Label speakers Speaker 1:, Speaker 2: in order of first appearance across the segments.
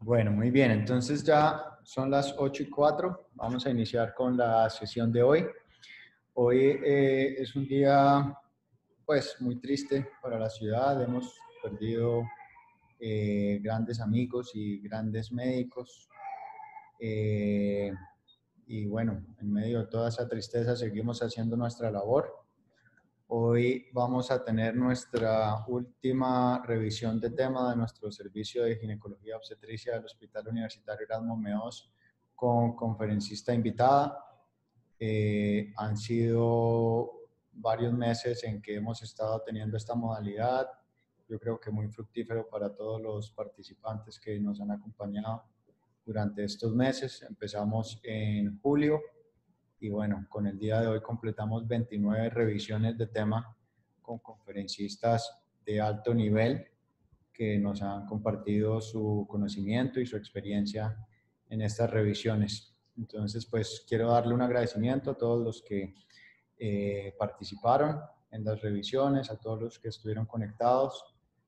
Speaker 1: Bueno, muy bien. Entonces ya son las 8:04. Vamos a iniciar con la sesión de hoy. Hoy es un día, pues, muy triste para la ciudad. Hemos perdido grandes amigos y grandes médicos. Eh, y bueno, en medio de toda esa tristeza seguimos haciendo nuestra labor. Hoy vamos a tener nuestra última revisión de tema de nuestro servicio de ginecología obstetricia del Hospital Universitario Erasmo Meos con conferencista invitada. Han sido varios meses en que hemos estado teniendo esta modalidad. Yo creo que muy fructífero para todos los participantes que nos han acompañado durante estos meses. Empezamos en julio y bueno, con el día de hoy completamos 29 revisiones de tema con conferencistas de alto nivel que nos han compartido su conocimiento y su experiencia en estas revisiones. Entonces, pues quiero darle un agradecimiento a todos los que participaron en las revisiones, a todos los que estuvieron conectados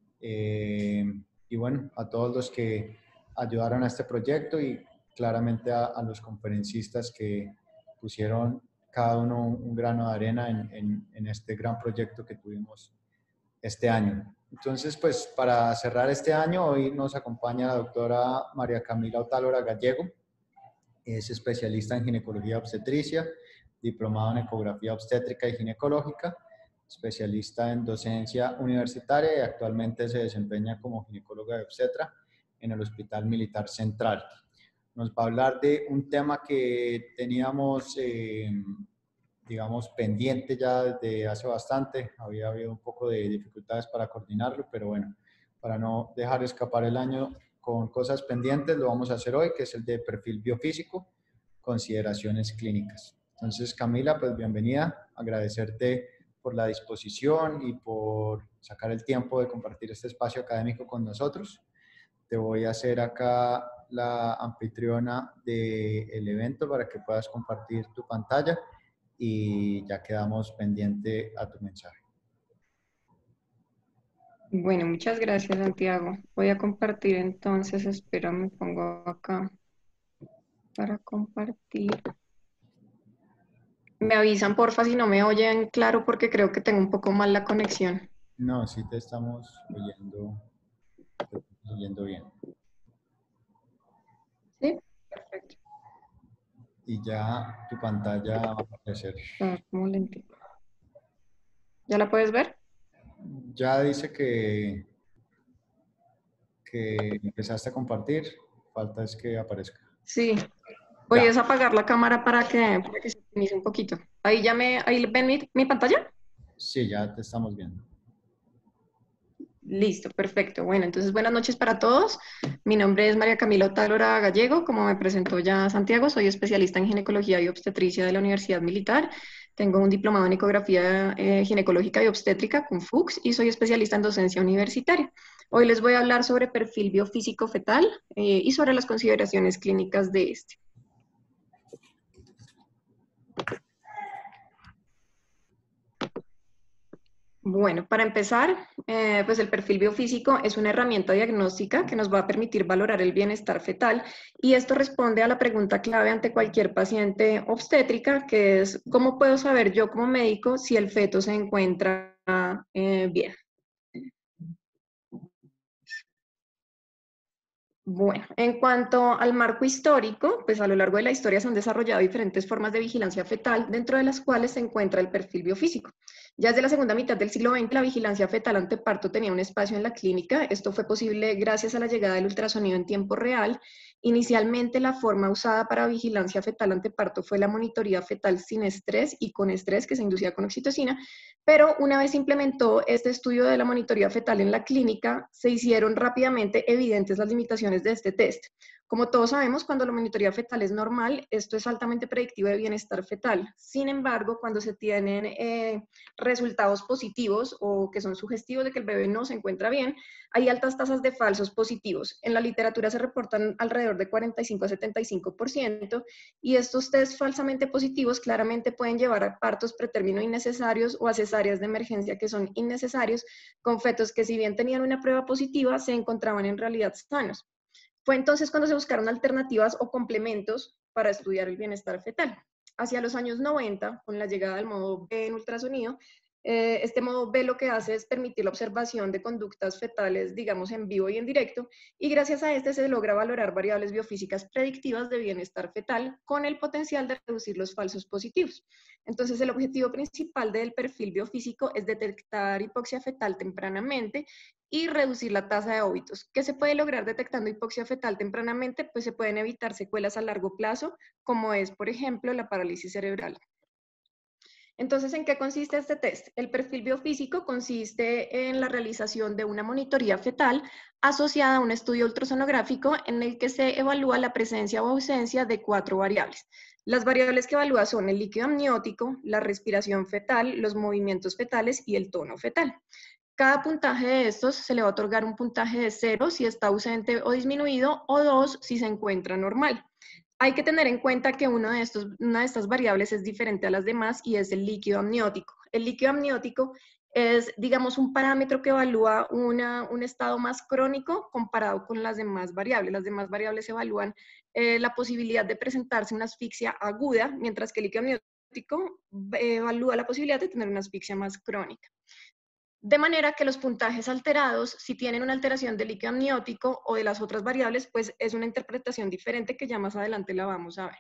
Speaker 1: y bueno, a todos los que ayudaron a este proyecto y claramente a los conferencistas que pusieron cada uno un grano de arena en este gran proyecto que tuvimos este año. Entonces, pues para cerrar este año, hoy nos acompaña la doctora María Camila Otálora Gallego. Es especialista en ginecología obstetricia, diplomado en ecografía obstétrica y ginecológica, especialista en docencia universitaria y actualmente se desempeña como ginecóloga de obstetra en el Hospital Militar Central. Nos va a hablar de un tema que teníamos, digamos, pendiente ya desde hace bastante. Había habido un poco de dificultades para coordinarlo, pero bueno, para no dejar escapar el año con cosas pendientes, lo vamos a hacer hoy, que es el de perfil biofísico, consideraciones clínicas. Entonces, Camila, pues bienvenida, agradecerte por la disposición y por sacar el tiempo de compartir este espacio académico con nosotros. Te voy a hacer acá la anfitriona del evento para que puedas compartir tu pantalla y ya quedamos pendiente a tu mensaje.
Speaker 2: Bueno, muchas gracias, Santiago. Voy a compartir entonces, espera, me pongo acá para compartir. Me avisan, porfa, si no me oyen claro, porque creo que tengo un poco mal la conexión.
Speaker 1: No, sí te estamos oyendo bien.
Speaker 2: ¿Sí? Perfecto.
Speaker 1: Y ya tu pantalla va a aparecer.
Speaker 2: Está como lentito. ¿Ya la puedes ver?
Speaker 1: Ya dice que empezaste a compartir, falta es que aparezca.
Speaker 2: Sí. Voy
Speaker 1: Ya,
Speaker 2: a apagar la cámara para que se optimice un poquito. Ahí ven mi pantalla.
Speaker 1: sí, ya te estamos viendo.
Speaker 2: Listo, perfecto. Bueno, entonces buenas noches para todos. Mi nombre es María Camila Otálora Gallego, como me presentó ya Santiago, soy especialista en ginecología y obstetricia de la Universidad Militar. Tengo un diplomado en ecografía ginecológica y obstétrica con FUCS y soy especialista en docencia universitaria. Hoy les voy a hablar sobre perfil biofísico fetal y sobre las consideraciones clínicas de este. Bueno, para empezar, pues el perfil biofísico es una herramienta diagnóstica que nos va a permitir valorar el bienestar fetal y esto responde a la pregunta clave ante cualquier paciente obstétrica, que es ¿cómo puedo saber yo como médico si el feto se encuentra bien? Bueno, en cuanto al marco histórico, pues a lo largo de la historia se han desarrollado diferentes formas de vigilancia fetal, dentro de las cuales se encuentra el perfil biofísico. Ya desde la segunda mitad del siglo XX, la vigilancia fetal ante parto tenía un espacio en la clínica. Esto fue posible gracias a la llegada del ultrasonido en tiempo real. Inicialmente, la forma usada para vigilancia fetal ante parto fue la monitoría fetal sin estrés y con estrés, que se inducía con oxitocina, pero una vez se implementó este estudio de la monitoría fetal en la clínica, se hicieron rápidamente evidentes las limitaciones de este test. Como todos sabemos, cuando la monitoría fetal es normal, esto es altamente predictivo de bienestar fetal. Sin embargo, cuando se tienen resultados positivos o que son sugestivos de que el bebé no se encuentra bien, hay altas tasas de falsos positivos. En la literatura se reportan alrededor de 45 a 75%, y estos test falsamente positivos claramente pueden llevar a partos pretérmino innecesarios o a cesáreas de emergencia que son innecesarios, con fetos que si bien tenían una prueba positiva, se encontraban en realidad sanos. Fue entonces cuando se buscaron alternativas o complementos para estudiar el bienestar fetal. Hacia los años 90, con la llegada del modo B en ultrasonido, este modo B lo que hace es permitir la observación de conductas fetales, digamos, en vivo y en directo, y gracias a este se logra valorar variables biofísicas predictivas de bienestar fetal con el potencial de reducir los falsos positivos. Entonces, el objetivo principal del perfil biofísico es detectar hipoxia fetal tempranamente y reducir la tasa de óbitos. ¿Qué se puede lograr detectando hipoxia fetal tempranamente? Pues se pueden evitar secuelas a largo plazo, como es, por ejemplo, la parálisis cerebral. Entonces, ¿en qué consiste este test? El perfil biofísico consiste en la realización de una monitoría fetal asociada a un estudio ultrasonográfico en el que se evalúa la presencia o ausencia de 4 variables. Las variables que evalúa son el líquido amniótico, la respiración fetal, los movimientos fetales y el tono fetal. Cada puntaje de estos se le va a otorgar un puntaje de 0 si está ausente o disminuido o 2 si se encuentra normal. Hay que tener en cuenta que una de estas variables es diferente a las demás y es el líquido amniótico. El líquido amniótico es, digamos, un parámetro que evalúa un estado más crónico comparado con las demás variables. Las demás variables evalúan la posibilidad de presentarse una asfixia aguda, mientras que el líquido amniótico evalúa la posibilidad de tener una asfixia más crónica. De manera que los puntajes alterados, si tienen una alteración del líquido amniótico o de las otras variables, pues es una interpretación diferente que ya más adelante la vamos a ver.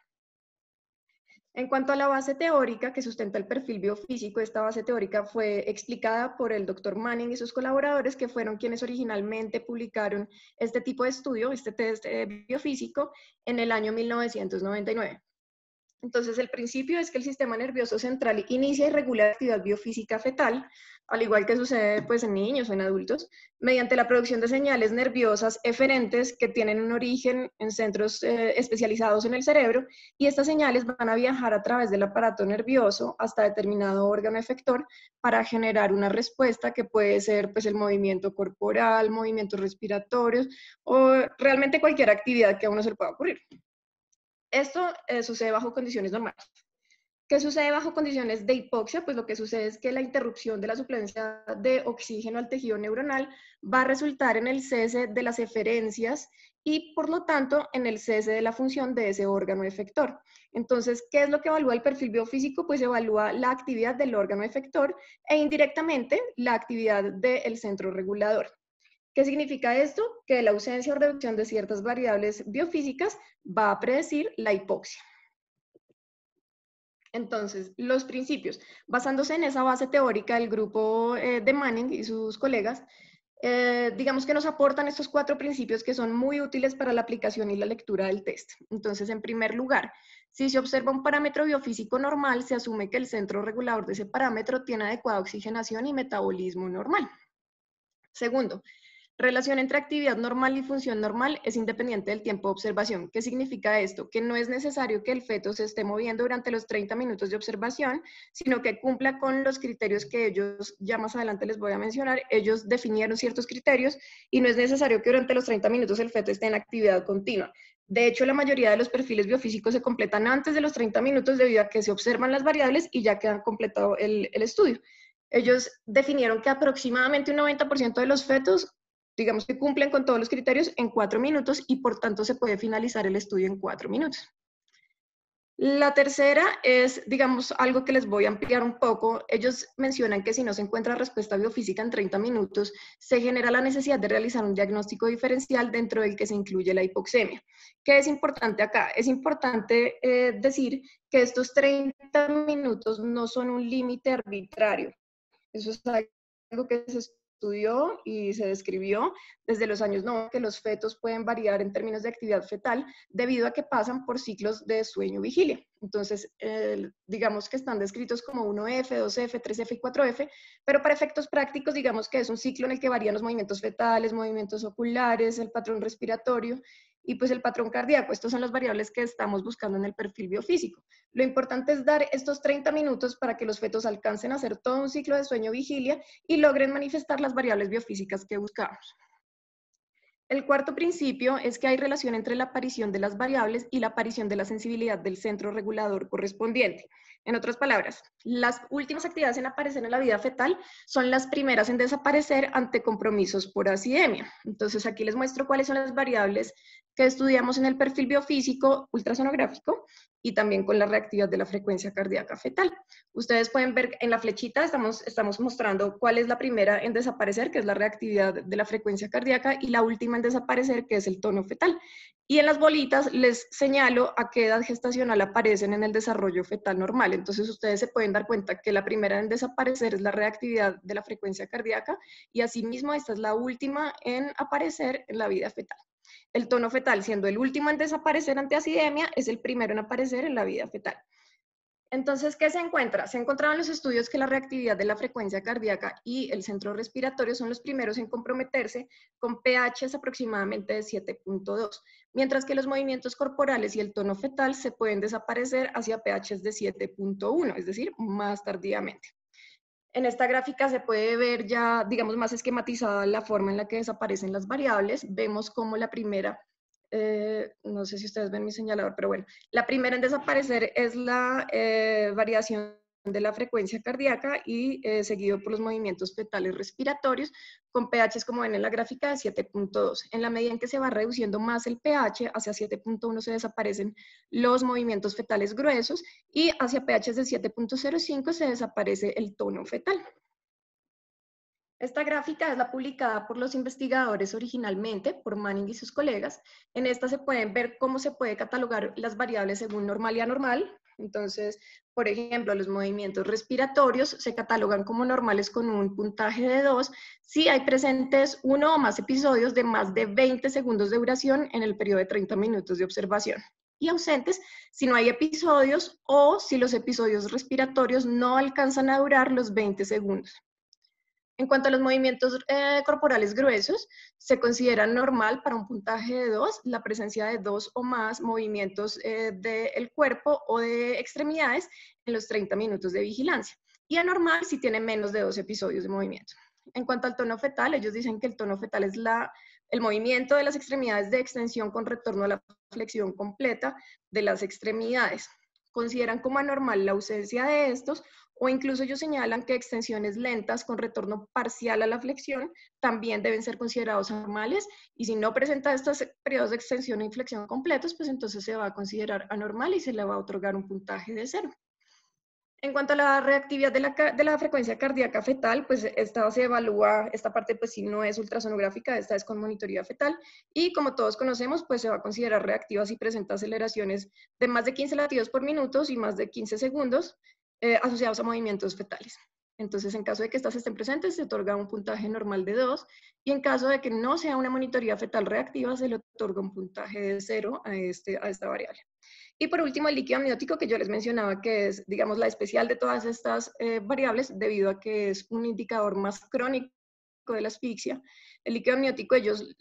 Speaker 2: En cuanto a la base teórica que sustenta el perfil biofísico, esta base teórica fue explicada por el Dr. Manning y sus colaboradores, que fueron quienes originalmente publicaron este tipo de estudio, este test biofísico, en el año 1999. Entonces, el principio es que el sistema nervioso central inicia y regula la actividad biofísica fetal, al igual que sucede pues, en niños o en adultos, mediante la producción de señales nerviosas eferentes que tienen un origen en centros especializados en el cerebro, y estas señales van a viajar a través del aparato nervioso hasta determinado órgano efector para generar una respuesta que puede ser pues, el movimiento corporal, movimientos respiratorios o realmente cualquier actividad que a uno se le pueda ocurrir. Esto sucede bajo condiciones normales. ¿Qué sucede bajo condiciones de hipoxia? Pues lo que sucede es que la interrupción de la suplencia de oxígeno al tejido neuronal va a resultar en el cese de las eferencias y, por lo tanto, en el cese de la función de ese órgano efector. Entonces, ¿qué es lo que evalúa el perfil biofísico? Pues evalúa la actividad del órgano efector e indirectamente la actividad del centro regulador. ¿Qué significa esto? Que la ausencia o reducción de ciertas variables biofísicas va a predecir la hipoxia. Entonces, los principios. Basándose en esa base teórica del grupo de Manning y sus colegas, digamos que nos aportan estos 4 principios que son muy útiles para la aplicación y la lectura del test. Entonces, en primer lugar, si se observa un parámetro biofísico normal, se asume que el centro regulador de ese parámetro tiene adecuada oxigenación y metabolismo normal. Segundo, relación entre actividad normal y función normal es independiente del tiempo de observación. ¿Qué significa esto? Que no es necesario que el feto se esté moviendo durante los 30 minutos de observación, sino que cumpla con los criterios que ellos, ya más adelante les voy a mencionar, ellos definieron ciertos criterios y no es necesario que durante los 30 minutos el feto esté en actividad continua. De hecho, la mayoría de los perfiles biofísicos se completan antes de los 30 minutos debido a que se observan las variables y ya quedan completado el estudio. Ellos definieron que aproximadamente un 90% de los fetos, digamos que cumplen con todos los criterios en 4 minutos y por tanto se puede finalizar el estudio en 4 minutos. La tercera es, digamos, algo que les voy a ampliar un poco. Ellos mencionan que si no se encuentra respuesta biofísica en 30 minutos, se genera la necesidad de realizar un diagnóstico diferencial dentro del que se incluye la hipoxemia. ¿Qué es importante acá? Es importante decir que estos 30 minutos no son un límite arbitrario. Eso es algo que se estudió y se describió desde los años 90, que los fetos pueden variar en términos de actividad fetal debido a que pasan por ciclos de sueño-vigilia. Entonces, digamos que están descritos como 1F, 2F, 3F y 4F, pero para efectos prácticos, digamos que es un ciclo en el que varían los movimientos fetales, movimientos oculares, el patrón respiratorio y pues el patrón cardíaco. Estas son las variables que estamos buscando en el perfil biofísico. Lo importante es dar estos 30 minutos para que los fetos alcancen a hacer todo un ciclo de sueño-vigilia y logren manifestar las variables biofísicas que buscamos. El cuarto principio es que hay relación entre la aparición de las variables y la aparición de la sensibilidad del centro regulador correspondiente. En otras palabras, las últimas actividades en aparecer en la vida fetal son las primeras en desaparecer ante compromisos por acidemia. Entonces aquí les muestro cuáles son las variables que estudiamos en el perfil biofísico ultrasonográfico y también con la reactividad de la frecuencia cardíaca fetal. Ustedes pueden ver en la flechita, estamos mostrando cuál es la primera en desaparecer, que es la reactividad de la frecuencia cardíaca, y la última en desaparecer, que es el tono fetal. Y en las bolitas les señalo a qué edad gestacional aparecen en el desarrollo fetal normal. Entonces ustedes se pueden dar cuenta que la primera en desaparecer es la reactividad de la frecuencia cardíaca, y asimismo esta es la última en aparecer en la vida fetal. El tono fetal, siendo el último en desaparecer ante acidemia, es el primero en aparecer en la vida fetal. Entonces, ¿qué se encuentra? Se encontraron los estudios que la reactividad de la frecuencia cardíaca y el centro respiratorio son los primeros en comprometerse con pHs aproximadamente de 7.2, mientras que los movimientos corporales y el tono fetal se pueden desaparecer hacia pHs de 7.1, es decir, más tardíamente. En esta gráfica se puede ver ya, digamos, más esquematizada la forma en la que desaparecen las variables. Vemos como la primera, no sé si ustedes ven mi señalador, pero bueno, la primera en desaparecer es la variación de la frecuencia cardíaca y seguido por los movimientos fetales respiratorios con pHs, como ven en la gráfica, de 7.2. En la medida en que se va reduciendo más el pH, hacia 7.1 se desaparecen los movimientos fetales gruesos y hacia pHs de 7.05 se desaparece el tono fetal. Esta gráfica es la publicada por los investigadores originalmente, por Manning y sus colegas. En esta se pueden ver cómo se puede catalogar las variables según normal y anormal. Entonces, por ejemplo, los movimientos respiratorios se catalogan como normales con un puntaje de 2 si hay presentes uno o más episodios de más de 20 segundos de duración en el periodo de 30 minutos de observación, y ausentes si no hay episodios o si los episodios respiratorios no alcanzan a durar los 20 segundos. En cuanto a los movimientos corporales gruesos, se considera normal para un puntaje de 2 la presencia de 2 o más movimientos del cuerpo o de extremidades en los 30 minutos de vigilancia. Y anormal si tiene menos de 2 episodios de movimiento. En cuanto al tono fetal, ellos dicen que el tono fetal es el movimiento de las extremidades de extensión con retorno a la flexión completa de las extremidades. Consideran como anormal la ausencia de estos, o incluso ellos señalan que extensiones lentas con retorno parcial a la flexión también deben ser considerados anormales, y si no presenta estos periodos de extensión e inflexión completos, pues entonces se va a considerar anormal y se le va a otorgar un puntaje de 0. En cuanto a la reactividad de la frecuencia cardíaca fetal, pues esta se evalúa, esta parte pues si no es ultrasonográfica, esta es con monitoría fetal, y como todos conocemos, pues se va a considerar reactiva si presenta aceleraciones de más de 15 latidos por minuto y más de 15 segundos asociados a movimientos fetales. Entonces, en caso de que estas estén presentes, se otorga un puntaje normal de 2, y en caso de que no sea una monitoría fetal reactiva, se le otorga un puntaje de 0 a esta variable. Y por último, el líquido amniótico, que yo les mencionaba que es, digamos, la especial de todas estas variables, debido a que es un indicador más crónico de la asfixia. El líquido amniótico ellos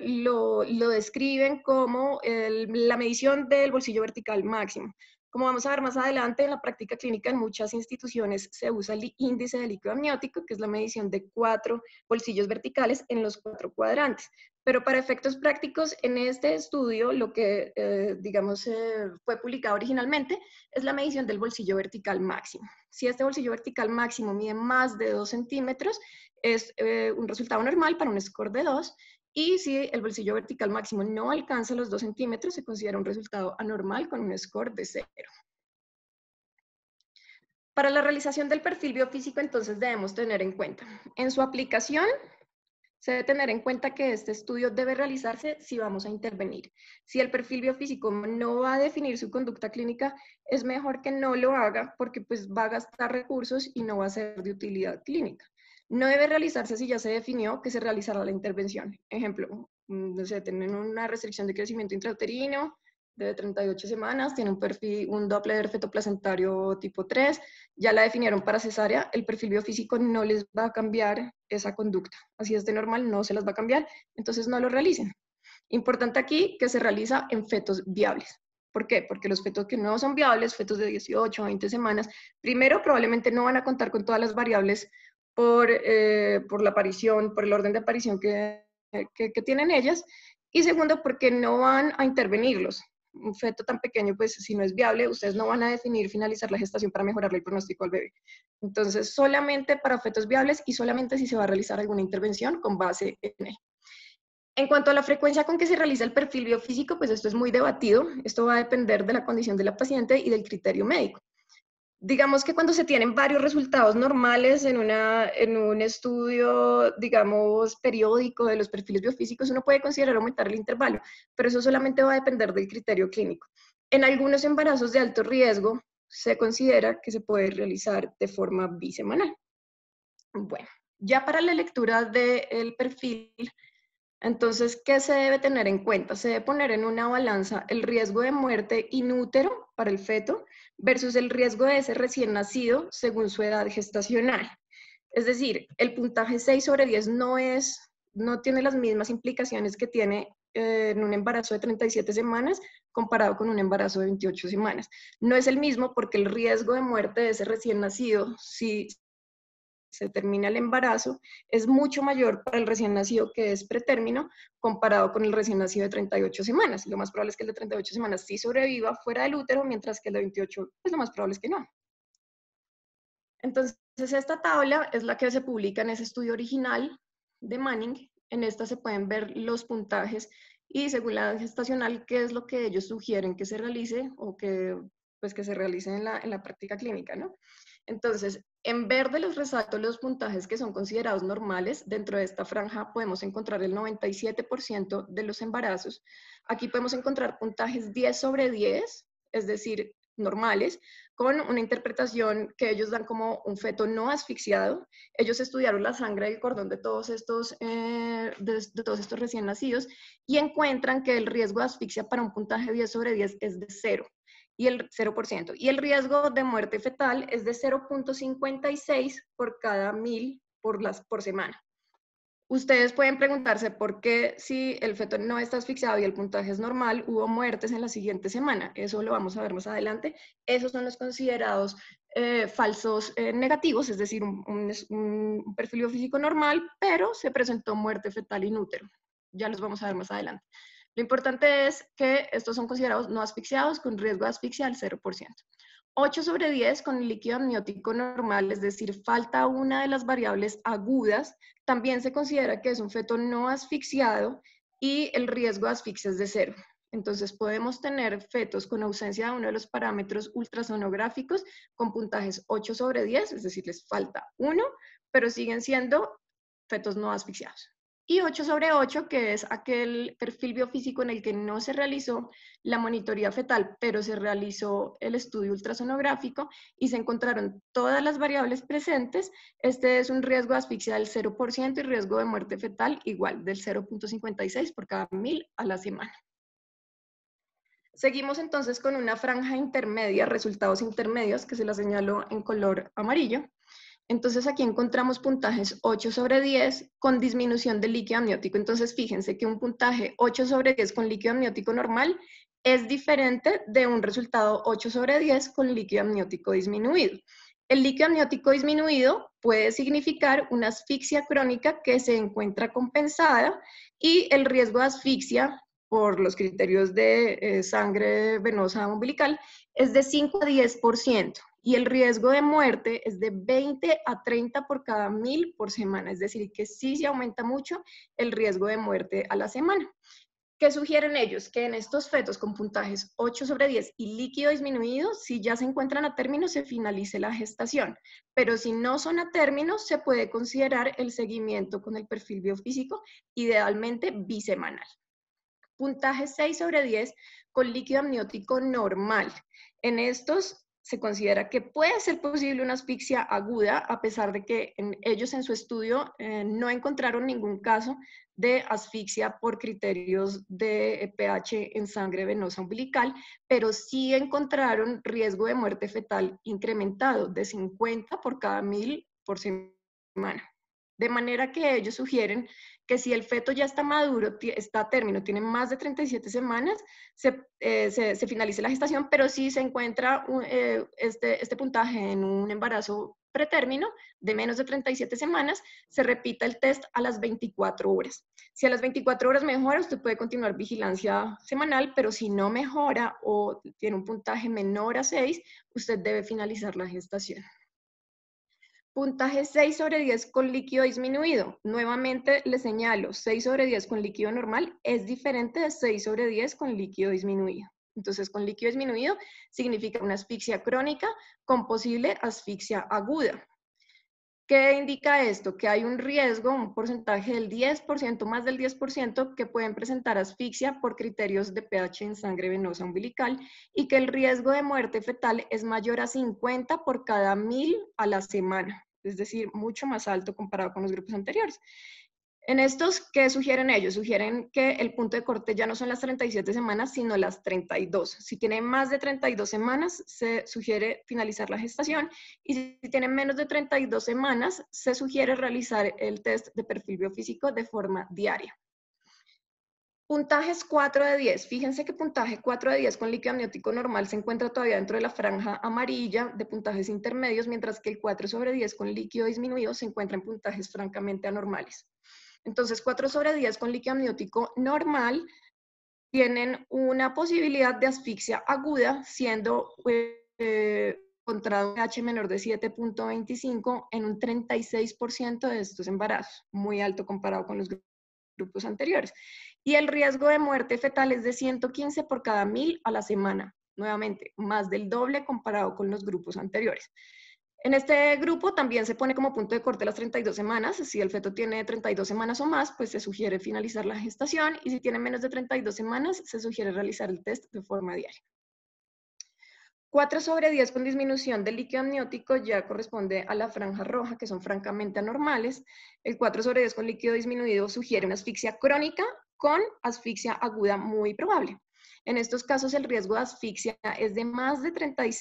Speaker 2: lo describen como la medición del bolsillo vertical máximo. Como vamos a ver más adelante, en la práctica clínica en muchas instituciones se usa el índice de líquido amniótico, que es la medición de 4 bolsillos verticales en los 4 cuadrantes. Pero para efectos prácticos, en este estudio, lo que, digamos, fue publicado originalmente es la medición del bolsillo vertical máximo. Si este bolsillo vertical máximo mide más de 2 centímetros, es un resultado normal para un score de 2, y si el bolsillo vertical máximo no alcanza los 2 centímetros, se considera un resultado anormal con un score de 0. Para la realización del perfil biofísico, entonces debemos tener en cuenta, en su aplicación, se debe tener en cuenta que este estudio debe realizarse si vamos a intervenir. Si el perfil biofísico no va a definir su conducta clínica, es mejor que no lo haga, porque pues va a gastar recursos y no va a ser de utilidad clínica. No debe realizarse si ya se definió que se realizará la intervención. Ejemplo, no sé, tienen una restricción de crecimiento intrauterino de 38 semanas, tiene un Doppler fetoplacentario tipo 3, ya la definieron para cesárea, el perfil biofísico no les va a cambiar esa conducta. Así es de normal, no se las va a cambiar, entonces no lo realicen. Importante aquí que se realiza en fetos viables. ¿Por qué? Porque los fetos que no son viables, fetos de 18 a 20 semanas, primero probablemente no van a contar con todas las variables por la aparición, por el orden de aparición que tienen ellas, y segundo, porque no van a intervenirlos. Un feto tan pequeño, pues si no es viable, ustedes no van a definir finalizar la gestación para mejorarle el pronóstico al bebé. Entonces, solamente para fetos viables y solamente si se va a realizar alguna intervención con base en él. En cuanto a la frecuencia con que se realiza el perfil biofísico, pues esto es muy debatido. Esto va a depender de la condición de la paciente y del criterio médico. Digamos que cuando se tienen varios resultados normales en un estudio, digamos, periódico de los perfiles biofísicos, uno puede considerar aumentar el intervalo, pero eso solamente va a depender del criterio clínico. En algunos embarazos de alto riesgo, se considera que se puede realizar de forma bisemanal. Bueno, ya para la lectura del perfil, entonces, ¿qué se debe tener en cuenta? Se debe poner en una balanza el riesgo de muerte in útero para el feto versus el riesgo de ese recién nacido según su edad gestacional. Es decir, el puntaje 6/10 no tiene las mismas implicaciones que tiene en un embarazo de 37 semanas comparado con un embarazo de 28 semanas. No es el mismo porque el riesgo de muerte de ese recién nacido, si se termina el embarazo, es mucho mayor para el recién nacido que es pretérmino comparado con el recién nacido de 38 semanas. Lo más probable es que el de 38 semanas sí sobreviva fuera del útero, mientras que el de 28, pues lo más probable es que no. Entonces, esta tabla es la que se publica en ese estudio original de Manning. En esta se pueden ver los puntajes y según la edad gestacional, qué es lo que ellos sugieren que se realice o que, pues, que se realice en la práctica clínica, ¿no? Entonces, en verde les resalto los puntajes que son considerados normales. Dentro de esta franja podemos encontrar el 97% de los embarazos. Aquí podemos encontrar puntajes 10/10, es decir, normales, con una interpretación que ellos dan como un feto no asfixiado. Ellos estudiaron la sangre del cordón de todos estos, de todos estos recién nacidos y encuentran que el riesgo de asfixia para un puntaje 10/10 es de 0 y el 0%. Y el riesgo de muerte fetal es de 0.56 por cada 1000 por semana. Ustedes pueden preguntarse por qué si el feto no está asfixiado y el puntaje es normal, hubo muertes en la siguiente semana. Eso lo vamos a ver más adelante. Esos son los considerados falsos negativos, es decir, un perfil biofísico normal, pero se presentó muerte fetal in útero. Ya los vamos a ver más adelante. Lo importante es que estos son considerados no asfixiados con riesgo de asfixia al 0%. 8/10 con líquido amniótico normal, es decir, falta una de las variables agudas, también se considera que es un feto no asfixiado y el riesgo de asfixia es de 0. Entonces podemos tener fetos con ausencia de uno de los parámetros ultrasonográficos con puntajes 8/10, es decir, les falta 1, pero siguen siendo fetos no asfixiados. Y 8/8, que es aquel perfil biofísico en el que no se realizó la monitoría fetal, pero se realizó el estudio ultrasonográfico y se encontraron todas las variables presentes. Este es un riesgo de asfixia del 0% y riesgo de muerte fetal igual, del 0.56 por cada 1000 a la semana. Seguimos entonces con una franja intermedia, resultados intermedios, que se la señalo en color amarillo. Entonces aquí encontramos puntajes 8/10 con disminución del líquido amniótico. Entonces fíjense que un puntaje 8/10 con líquido amniótico normal es diferente de un resultado 8/10 con líquido amniótico disminuido. El líquido amniótico disminuido puede significar una asfixia crónica que se encuentra compensada y el riesgo de asfixia por los criterios de sangre venosa umbilical es de 5 a 10%. Y el riesgo de muerte es de 20 a 30 por cada 1000 por semana, es decir, que sí se aumenta mucho el riesgo de muerte a la semana. ¿Qué sugieren ellos? Que en estos fetos con puntajes 8/10 y líquido disminuido, si ya se encuentran a término, se finalice la gestación. Pero si no son a término, se puede considerar el seguimiento con el perfil biofísico, idealmente bisemanal. Puntaje 6/10 con líquido amniótico normal. En estos se considera que puede ser posible una asfixia aguda, a pesar de que ellos en su estudio no encontraron ningún caso de asfixia por criterios de pH en sangre venosa umbilical, pero sí encontraron riesgo de muerte fetal incrementado de 50 por cada 1000 por semana. De manera que ellos sugieren que si el feto ya está maduro, está a término, tiene más de 37 semanas, se finalice la gestación, pero si se encuentra este puntaje en un embarazo pretérmino de menos de 37 semanas, se repita el test a las 24 horas. Si a las 24 horas mejora, usted puede continuar vigilancia semanal, pero si no mejora o tiene un puntaje menor a 6, usted debe finalizar la gestación. Puntaje 6 sobre 10 con líquido disminuido. Nuevamente les señalo, 6 sobre 10 con líquido normal es diferente de 6 sobre 10 con líquido disminuido. Entonces, con líquido disminuido significa una asfixia crónica con posible asfixia aguda. ¿Qué indica esto? Que hay un riesgo, un porcentaje del 10%, más del 10%, que pueden presentar asfixia por criterios de pH en sangre venosa umbilical y que el riesgo de muerte fetal es mayor a 50 por cada 1000 a la semana, es decir, mucho más alto comparado con los grupos anteriores. En estos, ¿qué sugieren ellos? Sugieren que el punto de corte ya no son las 37 semanas, sino las 32. Si tiene más de 32 semanas, se sugiere finalizar la gestación, y si tiene menos de 32 semanas, se sugiere realizar el test de perfil biofísico de forma diaria. Puntajes 4 de 10. Fíjense que puntaje 4 de 10 con líquido amniótico normal se encuentra todavía dentro de la franja amarilla de puntajes intermedios, mientras que el 4 sobre 10 con líquido disminuido se encuentra en puntajes francamente anormales. Entonces, 4 sobre 10 con líquido amniótico normal tienen una posibilidad de asfixia aguda, siendo encontrado un pH menor de 7.25 en un 36% de estos embarazos, muy alto comparado con los grupos anteriores. Y el riesgo de muerte fetal es de 115 por cada 1000 a la semana, nuevamente, más del doble comparado con los grupos anteriores. En este grupo también se pone como punto de corte las 32 semanas. Si el feto tiene 32 semanas o más, pues se sugiere finalizar la gestación, y si tiene menos de 32 semanas, se sugiere realizar el test de forma diaria. 4 sobre 10 con disminución del líquido amniótico ya corresponde a la franja roja, que son francamente anormales. El 4 sobre 10 con líquido disminuido sugiere una asfixia crónica con asfixia aguda muy probable. En estos casos, el riesgo de asfixia es de más de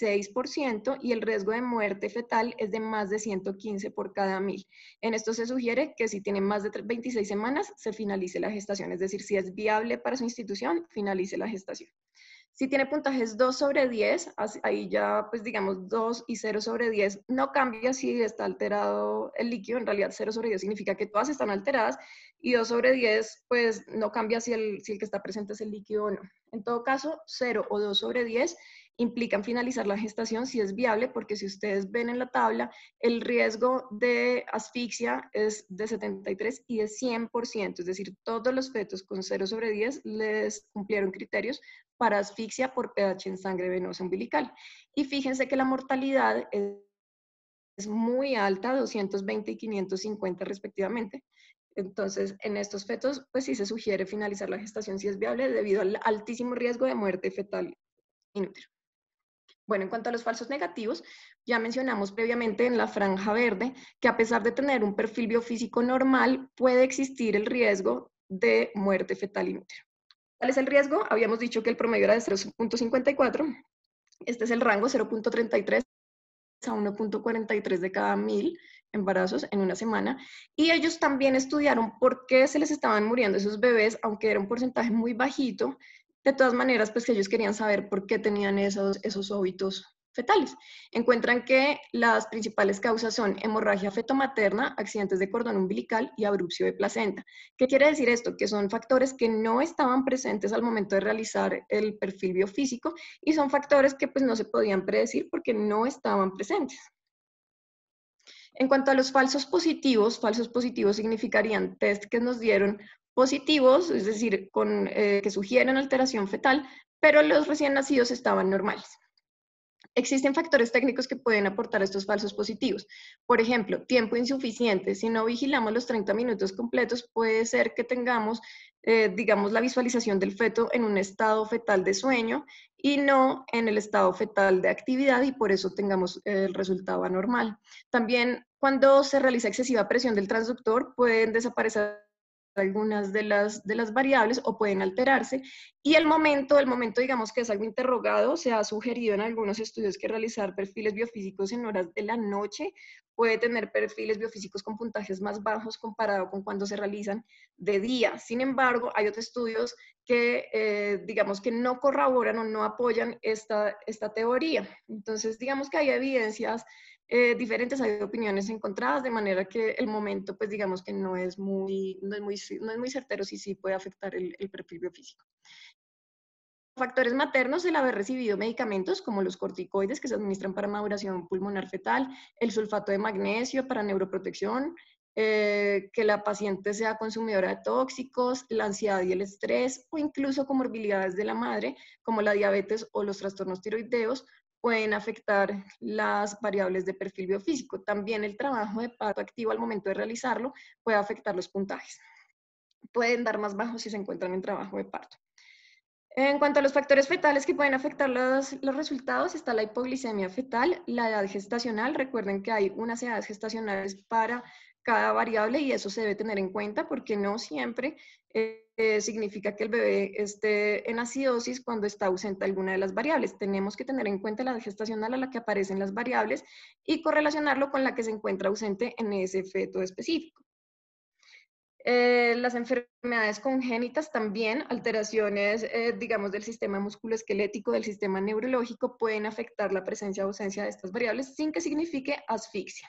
Speaker 2: 36% y el riesgo de muerte fetal es de más de 115 por cada 1000. En esto se sugiere que si tiene más de 26 semanas, se finalice la gestación, es decir, si es viable para su institución, finalice la gestación. Si tiene puntajes 2 sobre 10, ahí ya, pues digamos 2 y 0 sobre 10, no cambia si está alterado el líquido. En realidad 0 sobre 10 significa que todas están alteradas, y 2 sobre 10, pues no cambia si el que está presente es el líquido o no. En todo caso, 0 o 2 sobre 10 implican finalizar la gestación si es viable, porque si ustedes ven en la tabla, el riesgo de asfixia es de 73 y de 100%, es decir, todos los fetos con 0 sobre 10 les cumplieron criterios para asfixia por pH en sangre venosa umbilical. Y fíjense que la mortalidad es muy alta, 220 y 550 respectivamente. Entonces, en estos fetos, pues sí se sugiere finalizar la gestación si es viable, debido al altísimo riesgo de muerte fetal in útero. Bueno, en cuanto a los falsos negativos, ya mencionamos previamente en la franja verde que, a pesar de tener un perfil biofísico normal, puede existir el riesgo de muerte fetal in útero. ¿Cuál es el riesgo? Habíamos dicho que el promedio era de 0.54. Este es el rango, 0.33 a 1.43 de cada 1000 embarazos en una semana. Y ellos también estudiaron por qué se les estaban muriendo esos bebés, aunque era un porcentaje muy bajito. De todas maneras, pues que ellos querían saber por qué tenían esos óbitos fetales. Encuentran que las principales causas son hemorragia fetomaterna, accidentes de cordón umbilical y abrupción de placenta. ¿Qué quiere decir esto? Que son factores que no estaban presentes al momento de realizar el perfil biofísico, y son factores que pues no se podían predecir porque no estaban presentes. En cuanto a los falsos positivos significarían test que nos dieron positivos, es decir, que sugieren alteración fetal, pero los recién nacidos estaban normales. Existen factores técnicos que pueden aportar estos falsos positivos. Por ejemplo, tiempo insuficiente. Si no vigilamos los 30 minutos completos, puede ser que tengamos, digamos, la visualización del feto en un estado fetal de sueño y no en el estado fetal de actividad, y por eso tengamos el resultado anormal. También, cuando se realiza excesiva presión del transductor, pueden desaparecer algunas de las variables o pueden alterarse. Y el momento, digamos que es algo interrogado. Se ha sugerido en algunos estudios que realizar perfiles biofísicos en horas de la noche puede tener perfiles biofísicos con puntajes más bajos comparado con cuando se realizan de día. Sin embargo, hay otros estudios que digamos que no corroboran o no apoyan esta teoría. Entonces, digamos que hay evidencias diferentes, hay opiniones encontradas, de manera que el momento, pues digamos que no es muy certero si sí puede afectar el perfil biofísico. factores maternos, el haber recibido medicamentos como los corticoides que se administran para maduración pulmonar fetal, el sulfato de magnesio para neuroprotección, que la paciente sea consumidora de tóxicos, la ansiedad y el estrés, o incluso comorbilidades de la madre, como la diabetes o los trastornos tiroideos, pueden afectar las variables de perfil biofísico. También el trabajo de parto activo al momento de realizarlo puede afectar los puntajes. Pueden dar más bajos si se encuentran en trabajo de parto. En cuanto a los factores fetales que pueden afectar los resultados, está la hipoglicemia fetal, la edad gestacional. Recuerden que hay unas edades gestacionales para cada variable y eso se debe tener en cuenta porque no siempre significa que el bebé esté en acidosis cuando está ausente alguna de las variables. Tenemos que tener en cuenta la edad gestacional a la que aparecen las variables y correlacionarlo con la que se encuentra ausente en ese feto específico. Las enfermedades congénitas también, alteraciones, digamos, del sistema musculoesquelético, del sistema neurológico, pueden afectar la presencia o ausencia de estas variables sin que signifique asfixia.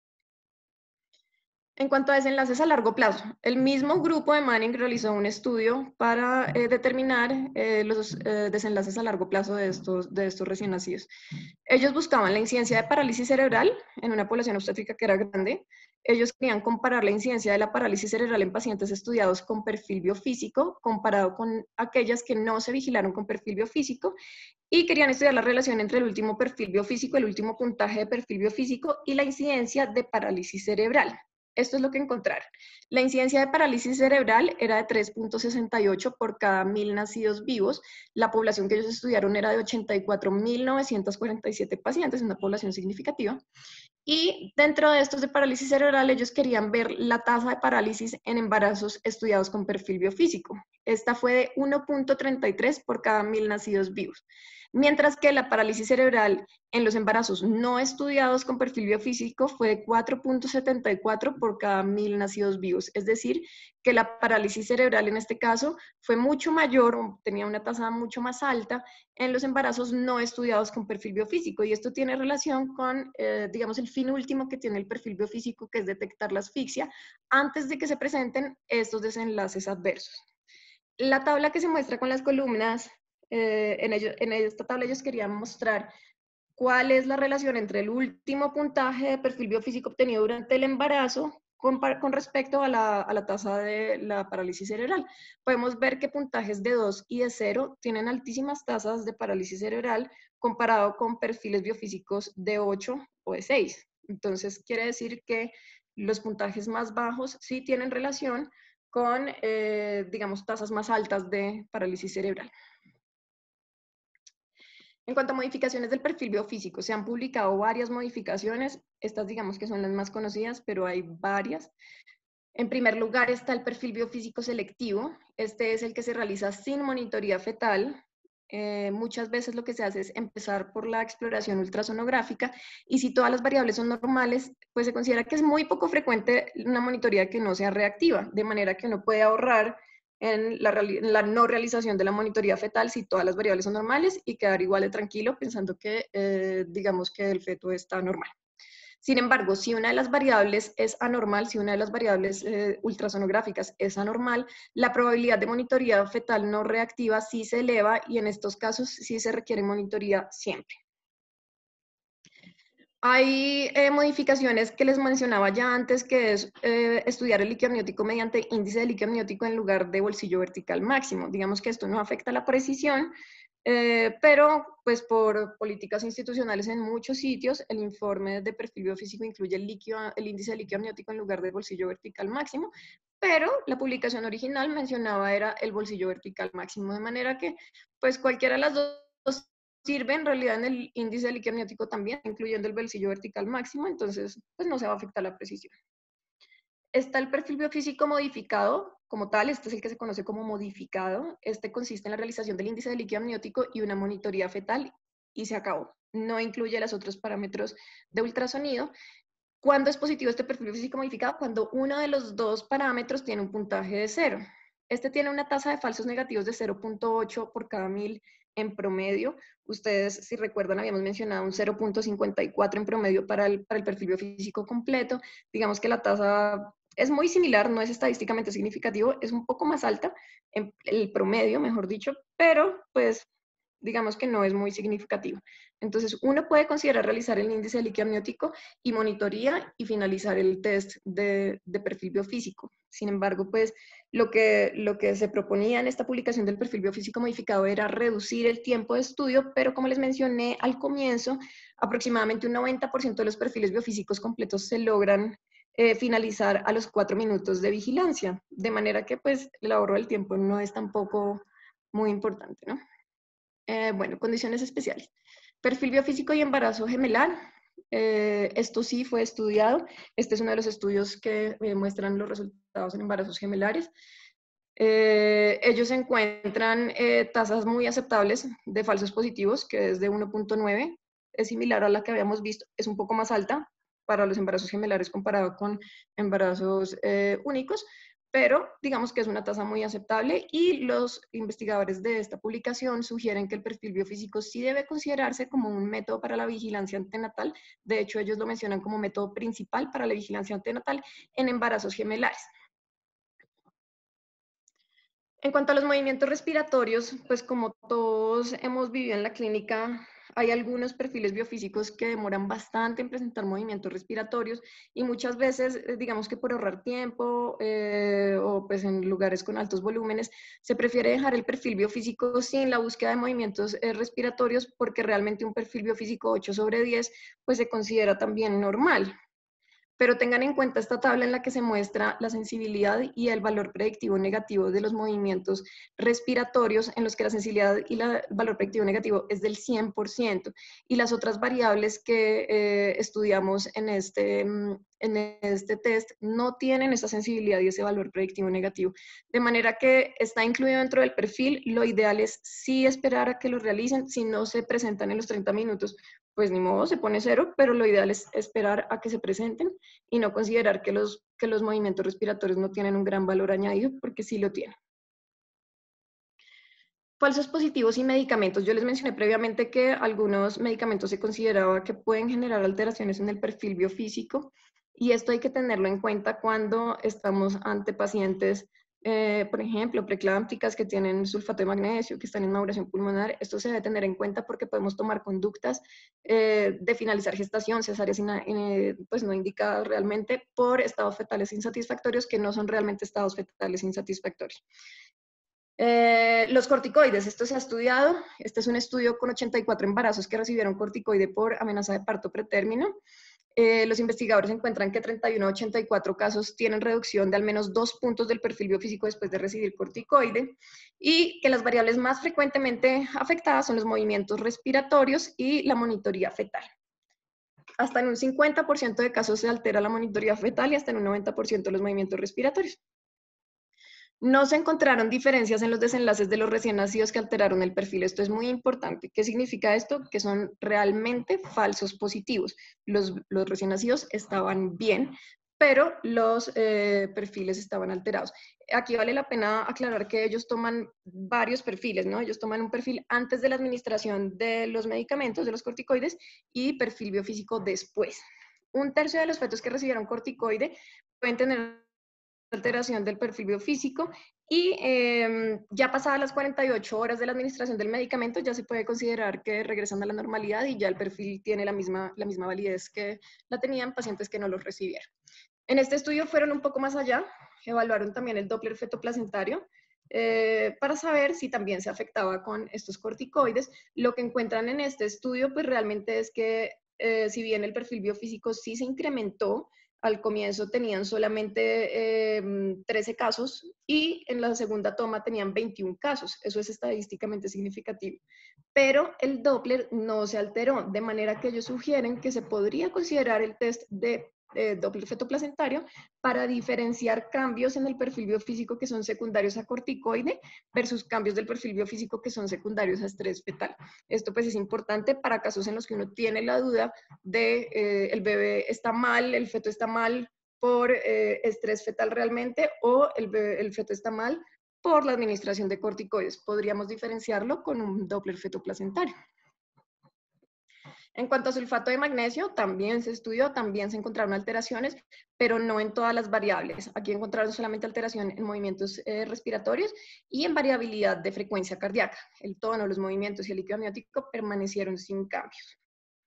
Speaker 2: En cuanto a desenlaces a largo plazo, el mismo grupo de Manning realizó un estudio para determinar los desenlaces a largo plazo de estos recién nacidos. Ellos buscaban la incidencia de parálisis cerebral en una población obstétrica que era grande. Ellos querían comparar la incidencia de la parálisis cerebral en pacientes estudiados con perfil biofísico comparado con aquellas que no se vigilaron con perfil biofísico y querían estudiar la relación entre el último perfil biofísico, el último puntaje de perfil biofísico y la incidencia de parálisis cerebral. Esto es lo que encontraron. La incidencia de parálisis cerebral era de 3.68 por cada 1.000 nacidos vivos. La población que ellos estudiaron era de 84.947 pacientes, una población significativa. Y dentro de estos de parálisis cerebral, ellos querían ver la tasa de parálisis en embarazos estudiados con perfil biofísico. Esta fue de 1.33 por cada 1.000 nacidos vivos. Mientras que la parálisis cerebral en los embarazos no estudiados con perfil biofísico fue de 4.74 por cada 1.000 nacidos vivos. Es decir, que la parálisis cerebral en este caso fue mucho mayor, tenía una tasa mucho más alta en los embarazos no estudiados con perfil biofísico. Y esto tiene relación con, digamos, el fin último que tiene el perfil biofísico, que es detectar la asfixia antes de que se presenten estos desenlaces adversos. La tabla que se muestra con las columnas, en esta tabla ellos querían mostrar cuál es la relación entre el último puntaje de perfil biofísico obtenido durante el embarazo con respecto a la tasa de la parálisis cerebral. Podemos ver que puntajes de 2 y de 0 tienen altísimas tasas de parálisis cerebral comparado con perfiles biofísicos de 8 o de 6. Entonces, quiere decir que los puntajes más bajos sí tienen relación con, digamos, tasas más altas de parálisis cerebral. En cuanto a modificaciones del perfil biofísico, se han publicado varias modificaciones, estas digamos que son las más conocidas, pero hay varias. En primer lugar está el perfil biofísico selectivo, este es el que se realiza sin monitoría fetal. Muchas veces lo que se hace es empezar por la exploración ultrasonográfica y si todas las variables son normales, pues se considera que es muy poco frecuente una monitoría que no sea reactiva, de manera que uno puede ahorrar en la no realización de la monitoría fetal si todas las variables son normales y quedar igual de tranquilo pensando que digamos que el feto está normal. Sin embargo, si una de las variables es anormal, si una de las variables ultrasonográficas es anormal, la probabilidad de monitoría fetal no reactiva sí se eleva y en estos casos sí se requiere monitoría siempre. Hay modificaciones que les mencionaba ya antes, que es estudiar el líquido amniótico mediante índice de líquido amniótico en lugar de bolsillo vertical máximo. Digamos que esto no afecta la precisión, pero pues por políticas institucionales en muchos sitios, el informe de perfil biofísico incluye el índice de líquido amniótico en lugar del bolsillo vertical máximo, pero la publicación original mencionaba era el bolsillo vertical máximo, de manera que pues cualquiera de las dos sirve en realidad en el índice de líquido amniótico también, incluyendo el bolsillo vertical máximo, entonces pues no se va a afectar la precisión. Está el perfil biofísico modificado como tal, este es el que se conoce como modificado. Este consiste en la realización del índice de líquido amniótico y una monitoría fetal y se acabó. No incluye los otros parámetros de ultrasonido. ¿Cuándo es positivo este perfil biofísico modificado? Cuando uno de los dos parámetros tiene un puntaje de 0. Este tiene una tasa de falsos negativos de 0.8 por cada 1000 en promedio. Ustedes, si recuerdan, habíamos mencionado un 0.54 en promedio para el perfil biofísico completo. Digamos que la tasa es muy similar, no es estadísticamente significativo, es un poco más alta, en el promedio, mejor dicho, pero pues digamos que no es muy significativo. Entonces, uno puede considerar realizar el índice de líquido amniótico y monitoría y finalizar el test de perfil biofísico. Sin embargo, pues lo que se proponía en esta publicación del perfil biofísico modificado era reducir el tiempo de estudio, pero como les mencioné al comienzo, aproximadamente un 90% de los perfiles biofísicos completos se logran finalizar a los 4 minutos de vigilancia, de manera que pues el ahorro del tiempo no es tampoco muy importante, ¿no? Bueno, condiciones especiales. Perfil biofísico y embarazo gemelar. Esto sí fue estudiado. Este es uno de los estudios que muestran los resultados en embarazos gemelares. Ellos encuentran tasas muy aceptables de falsos positivos, que es de 1.9. Es similar a la que habíamos visto, es un poco más alta para los embarazos gemelares comparado con embarazos únicos, pero digamos que es una tasa muy aceptable y los investigadores de esta publicación sugieren que el perfil biofísico sí debe considerarse como un método para la vigilancia antenatal. De hecho, ellos lo mencionan como método principal para la vigilancia antenatal en embarazos gemelares. En cuanto a los movimientos respiratorios, pues como todos hemos vivido en la clínica, hay algunos perfiles biofísicos que demoran bastante en presentar movimientos respiratorios y muchas veces, digamos que por ahorrar tiempo o pues en lugares con altos volúmenes, se prefiere dejar el perfil biofísico sin la búsqueda de movimientos respiratorios porque realmente un perfil biofísico 8/10 pues se considera también normal. Pero tengan en cuenta esta tabla en la que se muestra la sensibilidad y el valor predictivo negativo de los movimientos respiratorios, en los que la sensibilidad y el valor predictivo negativo es del 100%, y las otras variables que estudiamos en este test no tienen esa sensibilidad y ese valor predictivo negativo. De manera que está incluido dentro del perfil. Lo ideal es sí esperar a que lo realicen. Si no se presentan en los 30 minutos, pues ni modo, se pone 0, pero lo ideal es esperar a que se presenten y no considerar que los movimientos respiratorios no tienen un gran valor añadido, porque sí lo tienen. Falsos positivos y medicamentos. Yo les mencioné previamente que algunos medicamentos se consideraba que pueden generar alteraciones en el perfil biofísico y esto hay que tenerlo en cuenta cuando estamos ante pacientes, por ejemplo, preeclámpticas que tienen sulfato de magnesio, que están en maduración pulmonar. Esto se debe tener en cuenta porque podemos tomar conductas de finalizar gestación, cesáreas pues no indicadas realmente por estados fetales insatisfactorios que no son realmente estados fetales insatisfactorios. Los corticoides, esto se ha estudiado. Este es un estudio con 84 embarazos que recibieron corticoide por amenaza de parto pretérmino. Los investigadores encuentran que 31 a 84 casos tienen reducción de al menos 2 puntos del perfil biofísico después de recibir corticoide y que las variables más frecuentemente afectadas son los movimientos respiratorios y la monitoría fetal. Hasta en un 50% de casos se altera la monitoría fetal y hasta en un 90% los movimientos respiratorios. No se encontraron diferencias en los desenlaces de los recién nacidos que alteraron el perfil. Esto es muy importante. ¿Qué significa esto? Que son realmente falsos positivos. Los recién nacidos estaban bien, pero los perfiles estaban alterados. Aquí vale la pena aclarar que ellos toman varios perfiles, ¿no? Ellos toman un perfil antes de la administración de los medicamentos, de los corticoides, y perfil biofísico después. 1/3 de los fetos que recibieron corticoide pueden tener alteración del perfil biofísico y ya pasadas las 48 horas de la administración del medicamento ya se puede considerar que regresan a la normalidad y ya el perfil tiene la misma validez que la tenían pacientes que no los recibieron. En este estudio fueron un poco más allá, evaluaron también el Doppler fetoplacentario para saber si también se afectaba con estos corticoides. Lo que encuentran en este estudio pues realmente es que si bien el perfil biofísico sí se incrementó, al comienzo tenían solamente 13 casos y en la segunda toma tenían 21 casos. Eso es estadísticamente significativo. Pero el Doppler no se alteró, de manera que ellos sugieren que se podría considerar el test de Doppler fetoplacentario para diferenciar cambios en el perfil biofísico que son secundarios a corticoide versus cambios del perfil biofísico que son secundarios a estrés fetal. Esto pues es importante para casos en los que uno tiene la duda de el bebé está mal, el feto está mal por estrés fetal realmente o el feto está mal por la administración de corticoides. Podríamos diferenciarlo con un Doppler fetoplacentario. En cuanto a sulfato de magnesio, también se estudió, también se encontraron alteraciones, pero no en todas las variables. Aquí encontraron solamente alteración en movimientos respiratorios y en variabilidad de frecuencia cardíaca. El tono, los movimientos y el líquido amniótico permanecieron sin cambios.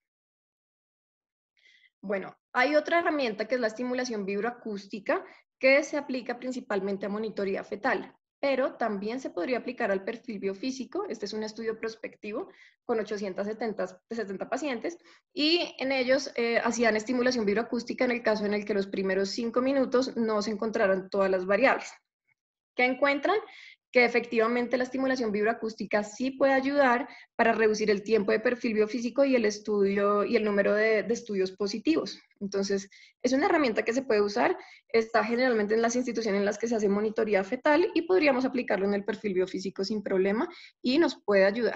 Speaker 2: Bueno, hay otra herramienta que es la estimulación vibroacústica que se aplica principalmente a monitoría fetal, pero también se podría aplicar al perfil biofísico. Este es un estudio prospectivo con 870 pacientes y en ellos hacían estimulación vibroacústica en el caso en el que los primeros 5 minutos no se encontraran todas las variables. ¿Qué encuentran? Que efectivamente la estimulación vibroacústica sí puede ayudar para reducir el tiempo de perfil biofísico y el estudio y el número de estudios positivos. Entonces, es una herramienta que se puede usar, está generalmente en las instituciones en las que se hace monitoría fetal y podríamos aplicarlo en el perfil biofísico sin problema y nos puede ayudar.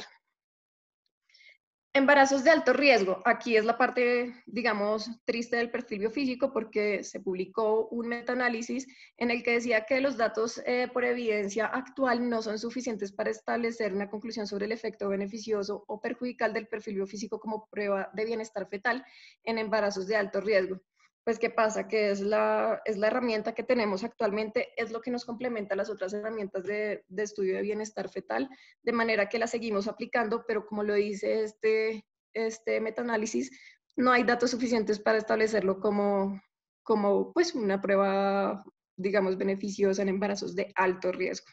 Speaker 2: Embarazos de alto riesgo. Aquí es la parte, digamos, triste del perfil biofísico porque se publicó un metaanálisis en el que decía que los datos por evidencia actual no son suficientes para establecer una conclusión sobre el efecto beneficioso o perjudicial del perfil biofísico como prueba de bienestar fetal en embarazos de alto riesgo. Pues, ¿qué pasa? Que es la herramienta que tenemos actualmente, es lo que nos complementa a las otras herramientas de estudio de bienestar fetal, de manera que la seguimos aplicando, pero como lo dice este metaanálisis, no hay datos suficientes para establecerlo como pues una prueba, digamos, beneficiosa en embarazos de alto riesgo.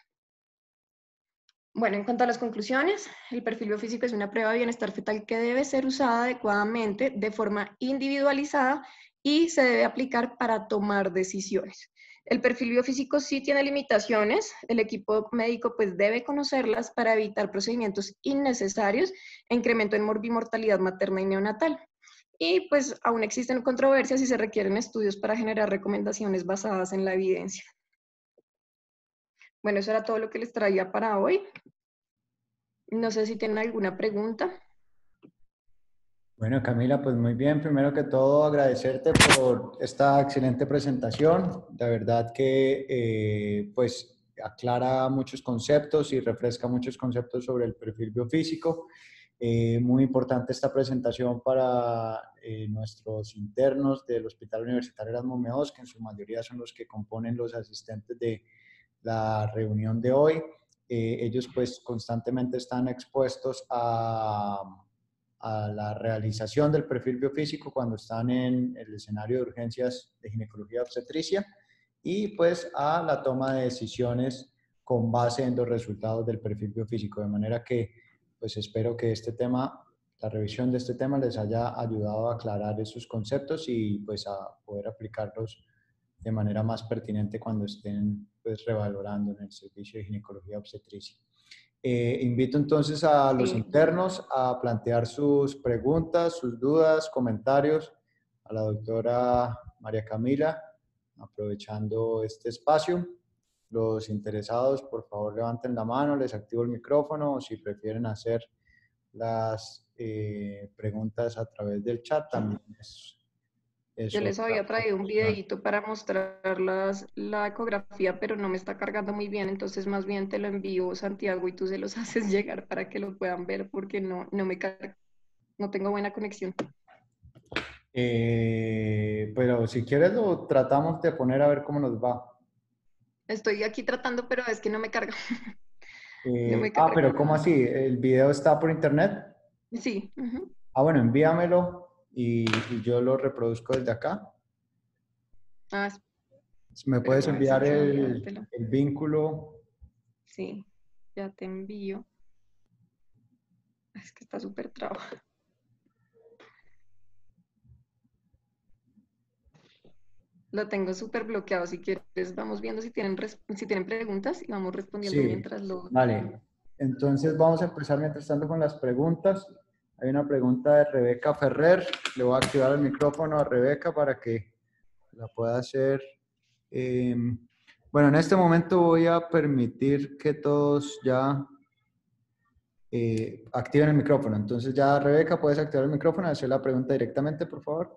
Speaker 2: Bueno, en cuanto a las conclusiones, el perfil biofísico es una prueba de bienestar fetal que debe ser usada adecuadamente, de forma individualizada y se debe aplicar para tomar decisiones. El perfil biofísico sí tiene limitaciones, el equipo médico pues debe conocerlas para evitar procedimientos innecesarios e incremento en morbimortalidad materna y neonatal. Y pues aún existen controversias y se requieren estudios para generar recomendaciones basadas en la evidencia. Bueno, eso era todo lo que les traía para hoy. No sé si tienen alguna pregunta.
Speaker 1: Bueno, Camila, pues muy bien. Primero que todo, agradecerte por esta excelente presentación. La verdad que pues aclara muchos conceptos y refresca muchos conceptos sobre el perfil biofísico. Muy importante esta presentación para nuestros internos del Hospital Universitario Erasmo Meos, que en su mayoría son los que componen los asistentes de la reunión de hoy. Ellos pues constantemente están expuestos a la realización del perfil biofísico cuando están en el escenario de urgencias de ginecología obstetricia y pues a la toma de decisiones con base en los resultados del perfil biofísico. De manera que pues espero que este tema, la revisión de este tema les haya ayudado a aclarar esos conceptos y pues a poder aplicarlos de manera más pertinente cuando estén pues revalorando en el servicio de ginecología obstetricia. Invito entonces a los
Speaker 2: Sí.
Speaker 1: internos a plantear sus preguntas, sus dudas, comentarios a la doctora María Camila, aprovechando este espacio. Los interesados, por favor, levanten la mano, les activo el micrófono o si prefieren hacer las preguntas a través del chat, también es
Speaker 2: Yo les
Speaker 1: otra
Speaker 2: había traído un
Speaker 1: opción.
Speaker 2: videito para mostrar la ecografía, pero no me está cargando muy bien, entonces más bien te lo envío, Santiago, y tú se los haces llegar para que lo puedan ver porque no me carga, no tengo buena conexión.
Speaker 1: Pero si quieres lo tratamos de poner a ver cómo nos va.
Speaker 2: Estoy aquí tratando, pero es que no me carga. No me carga.
Speaker 1: Pero ¿cómo así? ¿El video está por internet?
Speaker 2: Sí. Uh-huh.
Speaker 1: Bueno, envíamelo y yo lo reproduzco desde acá.
Speaker 2: Ah,
Speaker 1: ¿Me puedes
Speaker 2: espérame a ver si
Speaker 1: enviar
Speaker 2: puedo enviártelo.
Speaker 1: el vínculo?
Speaker 2: Sí, ya te envío. Es que está súper trabado. Lo tengo súper bloqueado. Si quieres, vamos viendo si tienen preguntas y vamos respondiendo
Speaker 1: Sí,
Speaker 2: mientras lo...
Speaker 1: vale. Entonces vamos a empezar mientras tanto con las preguntas. Hay una pregunta de Rebeca Ferrer. Le voy a activar el micrófono a Rebeca para que la pueda hacer. Bueno, en este momento voy a permitir que todos ya activen el micrófono. Entonces ya, Rebeca, puedes activar el micrófono y hacer la pregunta directamente, por favor.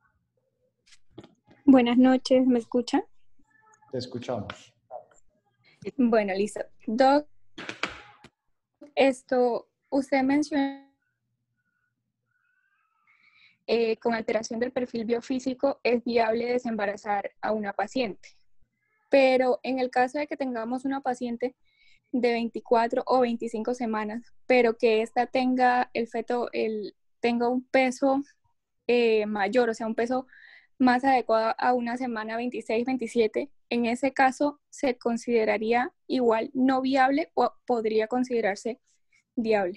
Speaker 3: Buenas noches, ¿me escuchan?
Speaker 1: Te escuchamos.
Speaker 3: Bueno, listo. Doc, usted mencionó con alteración del perfil biofísico es viable desembarazar a una paciente. Pero en el caso de que tengamos una paciente de 24 o 25 semanas, pero que ésta tenga el feto, tenga un peso mayor, o sea, un peso más adecuado a una semana 26, 27, en ese caso se consideraría igual no viable o podría considerarse viable.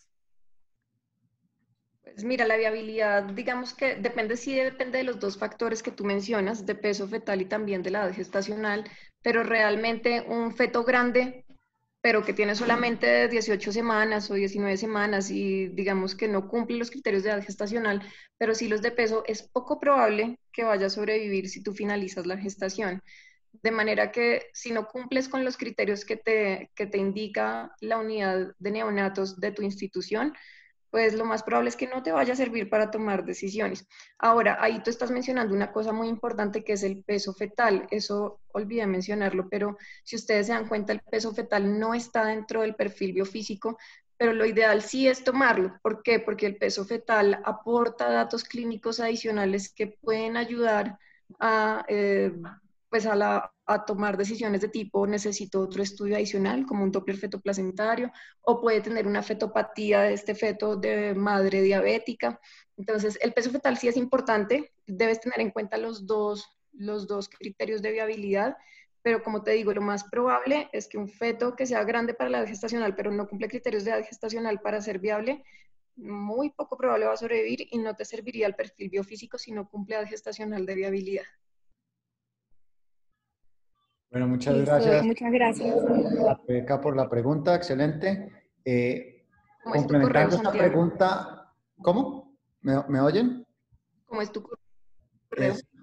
Speaker 2: Pues mira, la viabilidad, digamos que depende de los dos factores que tú mencionas, de peso fetal y también de la edad gestacional, pero realmente un feto grande, pero que tiene solamente 18 semanas o 19 semanas y digamos que no cumple los criterios de edad gestacional, pero sí los de peso, es poco probable que vaya a sobrevivir si tú finalizas la gestación. De manera que si no cumples con los criterios que te indica la unidad de neonatos de tu institución, pues lo más probable es que no te vaya a servir para tomar decisiones. Ahora, ahí tú estás mencionando una cosa muy importante que es el peso fetal. Eso olvidé mencionarlo, pero si ustedes se dan cuenta, el peso fetal no está dentro del perfil biofísico, pero lo ideal sí es tomarlo. ¿Por qué? Porque el peso fetal aporta datos clínicos adicionales que pueden ayudar a, pues a tomar decisiones de tipo necesito otro estudio adicional, como un Doppler fetoplacentario, o puede tener una fetopatía de este feto de madre diabética. Entonces, el peso fetal sí es importante, debes tener en cuenta los dos criterios de viabilidad, pero como te digo, lo más probable es que un feto que sea grande para la edad gestacional, pero no cumple criterios de edad gestacional para ser viable, muy poco probable va a sobrevivir y no te serviría el perfil biofísico si no cumple edad gestacional de viabilidad.
Speaker 1: Bueno, muchas
Speaker 3: Listo,
Speaker 1: gracias
Speaker 3: muchas gracias.
Speaker 1: a Rebeca por la pregunta, excelente.
Speaker 2: ¿Cómo es tu correo,
Speaker 1: Complementando esta
Speaker 2: Santiago?
Speaker 1: pregunta, ¿cómo? ¿Me oyen?
Speaker 2: ¿Cómo es tu correo?
Speaker 1: Es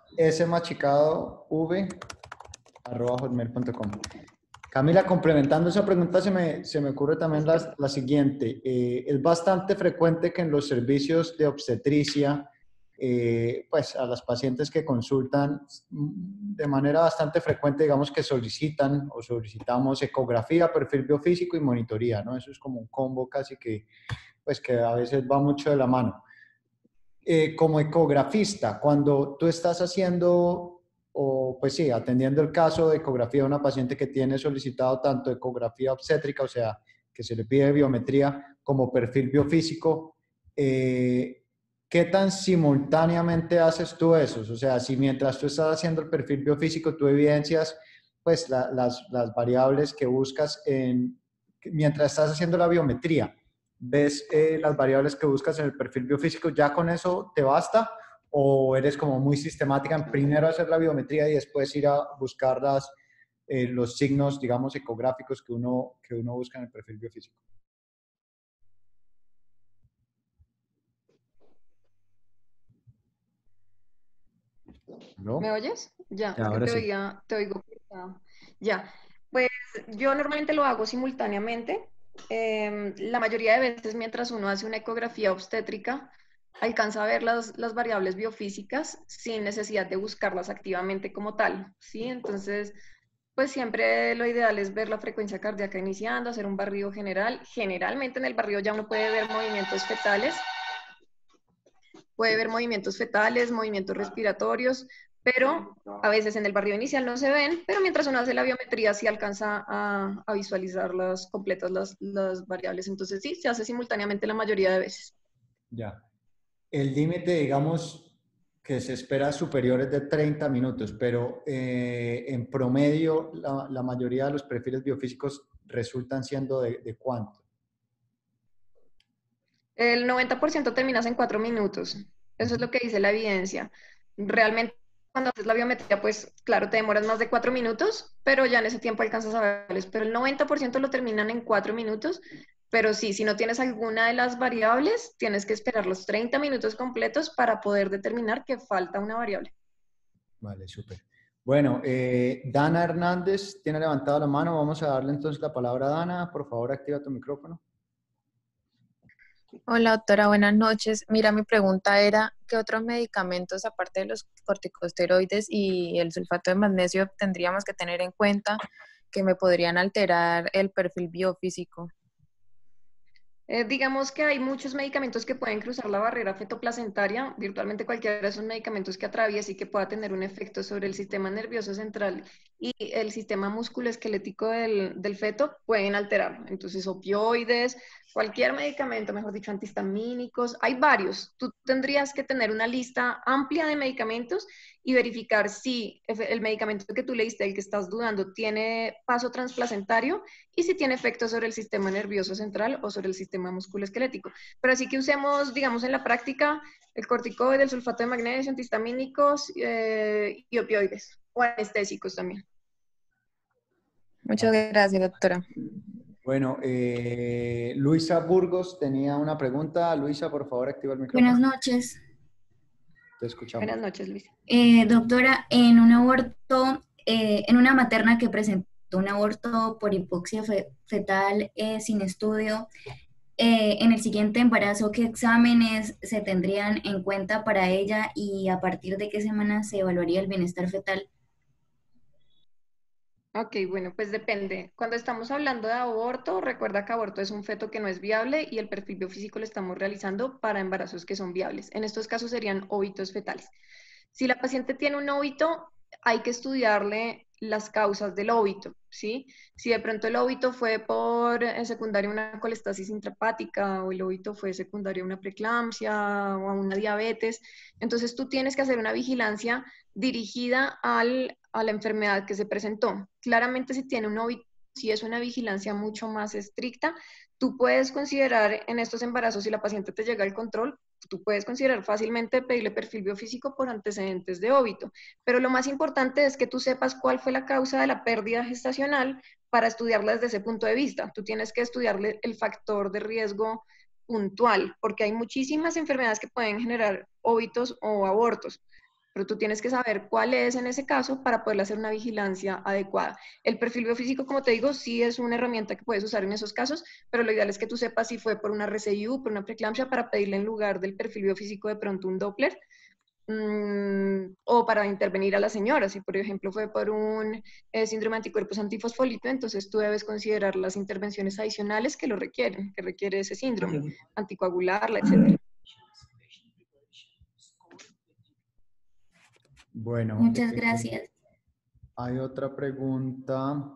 Speaker 1: smachicadov@hotmail.com. Camila, complementando esa pregunta, se me ocurre también la siguiente. Es bastante frecuente que en los servicios de obstetricia, pues a las pacientes que consultan de manera bastante frecuente, digamos que solicitan o solicitamos ecografía, perfil biofísico y monitoría, ¿no? Eso es como un combo casi que, pues que a veces va mucho de la mano. Como ecografista, cuando tú estás haciendo, o pues sí, atendiendo el caso de ecografía de una paciente que tiene solicitado tanto ecografía obstétrica, o sea, que se le pide biometría, como perfil biofísico, ¿qué tan simultáneamente haces tú eso? O sea, si mientras tú estás haciendo el perfil biofísico, tú evidencias pues las variables que buscas mientras estás haciendo la biometría, ves las variables que buscas en el perfil biofísico, ¿ya con eso te basta? ¿O eres como muy sistemática en primero hacer la biometría y después ir a buscar los signos, digamos, ecográficos que uno busca en el perfil biofísico?
Speaker 2: ¿Me
Speaker 1: ¿No?
Speaker 2: oyes? Ya,
Speaker 1: Ya,
Speaker 2: es que
Speaker 1: ahora sí.
Speaker 2: te oigo cortado. Ya, pues yo normalmente lo hago simultáneamente. La mayoría de veces mientras uno hace una ecografía obstétrica, alcanza a ver las variables biofísicas sin necesidad de buscarlas activamente como tal, ¿sí? Entonces, pues siempre lo ideal es ver la frecuencia cardíaca iniciando, hacer un barrido general. Generalmente en el barrido ya uno puede ver movimientos fetales, puede ver movimientos fetales, movimientos respiratorios, pero a veces en el barrido inicial no se ven, pero mientras uno hace la biometría sí alcanza a visualizar las completas las variables. Entonces sí, se hace simultáneamente la mayoría de veces.
Speaker 1: Ya. El límite, digamos, que se espera superiores de 30 minutos, pero en promedio la mayoría de los perfiles biofísicos resultan siendo de ¿cuánto?
Speaker 2: El 90% terminas en 4 minutos. Eso es
Speaker 1: Ujú.
Speaker 2: lo que dice la evidencia. Realmente, cuando haces la biometría, pues claro, te demoras más de 4 minutos, pero ya en ese tiempo alcanzas a verlos. Pero el 90% lo terminan en 4 minutos. Pero sí, si no tienes alguna de las variables, tienes que esperar los 30 minutos completos para poder determinar que falta una variable.
Speaker 1: Vale, súper. Bueno, Dana Hernández tiene levantado la mano. Vamos a darle entonces la palabra a Dana. Por favor, activa tu micrófono.
Speaker 4: Hola, doctora, buenas noches. Mira, mi pregunta era, ¿qué otros medicamentos, aparte de los corticosteroides y el sulfato de magnesio, tendríamos que tener en cuenta que me podrían alterar el perfil biofísico?
Speaker 2: Digamos que hay muchos medicamentos que pueden cruzar la barrera fetoplacentaria, virtualmente cualquiera de esos medicamentos que atraviese y que pueda tener un efecto sobre el sistema nervioso central y el sistema musculoesquelético del feto pueden alterarlo. Entonces, opioides, cualquier medicamento, mejor dicho, antihistamínicos, hay varios. Tú tendrías que tener una lista amplia de medicamentos y verificar si el medicamento que tú leíste, el que estás dudando, tiene paso transplacentario y si tiene efecto sobre el sistema nervioso central o sobre el sistema musculoesquelético. Pero así que usemos, digamos, en la práctica el corticoide, el sulfato de magnesio, antihistamínicos y opioides o anestésicos también.
Speaker 4: Muchas gracias, doctora.
Speaker 1: Bueno, Luisa Burgos tenía una pregunta. Luisa, por favor, activa el micrófono.
Speaker 5: Buenas noches.
Speaker 1: Te escuchamos.
Speaker 2: Buenas noches, Luis.
Speaker 5: Doctora, en un aborto, en una materna que presentó un aborto por hipoxia fetal sin estudio, en el siguiente embarazo, ¿qué exámenes se tendrían en cuenta para ella y a partir de qué semanas se evaluaría el bienestar fetal?
Speaker 2: Ok, bueno, pues depende. Cuando estamos hablando de aborto, recuerda que aborto es un feto que no es viable y el perfil biofísico lo estamos realizando para embarazos que son viables. En estos casos serían óvitos fetales. Si la paciente tiene un óvito, hay que estudiarle las causas del óvito, ¿sí? Si de pronto el óvito fue por secundaria una colestasis intrahepática o el óvito fue secundaria una preeclampsia o a una diabetes, entonces tú tienes que hacer una vigilancia dirigida a la enfermedad que se presentó. Claramente si tiene un óvito, si es una vigilancia mucho más estricta, tú puedes considerar en estos embarazos, si la paciente te llega al control, tú puedes considerar fácilmente pedirle perfil biofísico por antecedentes de óvito. Pero lo más importante es que tú sepas cuál fue la causa de la pérdida gestacional para estudiarla desde ese punto de vista. Tú tienes que estudiarle el factor de riesgo puntual, porque hay muchísimas enfermedades que pueden generar óvitos o abortos, pero tú tienes que saber cuál es en ese caso para poder hacer una vigilancia adecuada. El perfil biofísico, como te digo, sí es una herramienta que puedes usar en esos casos, pero lo ideal es que tú sepas si fue por una RCIU, por una preeclampsia, para pedirle en lugar del perfil biofísico de pronto un Doppler, o para intervenir a la señora. Si, por ejemplo, fue por un síndrome de anticuerpos antifosfolito, entonces tú debes considerar las intervenciones adicionales que lo requieren, que requiere ese síndrome, anticoagularla, etc.
Speaker 1: Bueno,
Speaker 5: Muchas gracias.
Speaker 1: hay otra pregunta.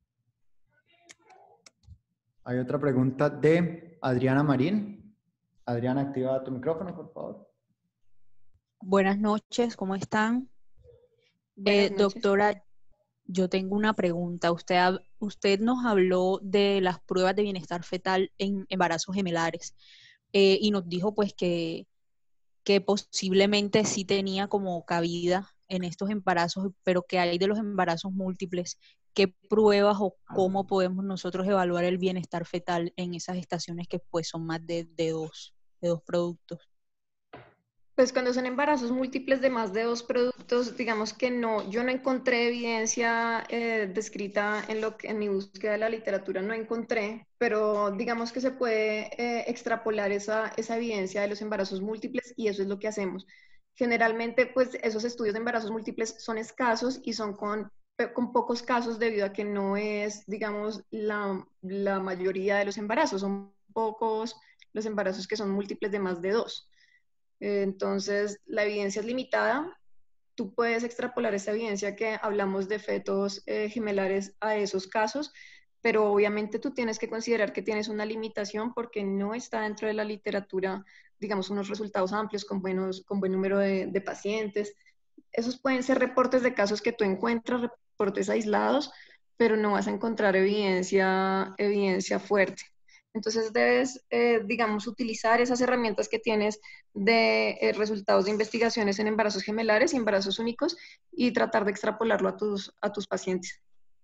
Speaker 1: Hay otra pregunta de Adriana Marín. Adriana, activa tu micrófono, por favor.
Speaker 6: Buenas noches, ¿cómo están?
Speaker 2: Buenas noches.
Speaker 6: Doctora, yo tengo una pregunta. Usted nos habló de las pruebas de bienestar fetal en embarazos gemelares y nos dijo pues que posiblemente sí tenía como cabida en estos embarazos, pero que hay de los embarazos múltiples. ¿Qué pruebas o cómo podemos nosotros evaluar el bienestar fetal en esas gestaciones que pues son más de dos productos?
Speaker 2: Pues cuando son embarazos múltiples de más de 2 productos, digamos que no, yo no encontré evidencia descrita en mi búsqueda de la literatura, no encontré, pero digamos que se puede extrapolar esa evidencia de los embarazos múltiples y eso es lo que hacemos. Generalmente, pues esos estudios de embarazos múltiples son escasos y son con pocos casos debido a que no es, digamos, la mayoría de los embarazos, son pocos los embarazos que son múltiples de más de 2. Entonces, la evidencia es limitada. Tú puedes extrapolar esa evidencia que hablamos de fetos gemelares a esos casos, pero obviamente tú tienes que considerar que tienes una limitación porque no está dentro de la literatura, digamos, unos resultados amplios con buen número de pacientes. Esos pueden ser reportes de casos que tú encuentras, reportes aislados, pero no vas a encontrar evidencia fuerte. Entonces debes, digamos, utilizar esas herramientas que tienes de resultados de investigaciones en embarazos gemelares y embarazos únicos y tratar de extrapolarlo a tus pacientes.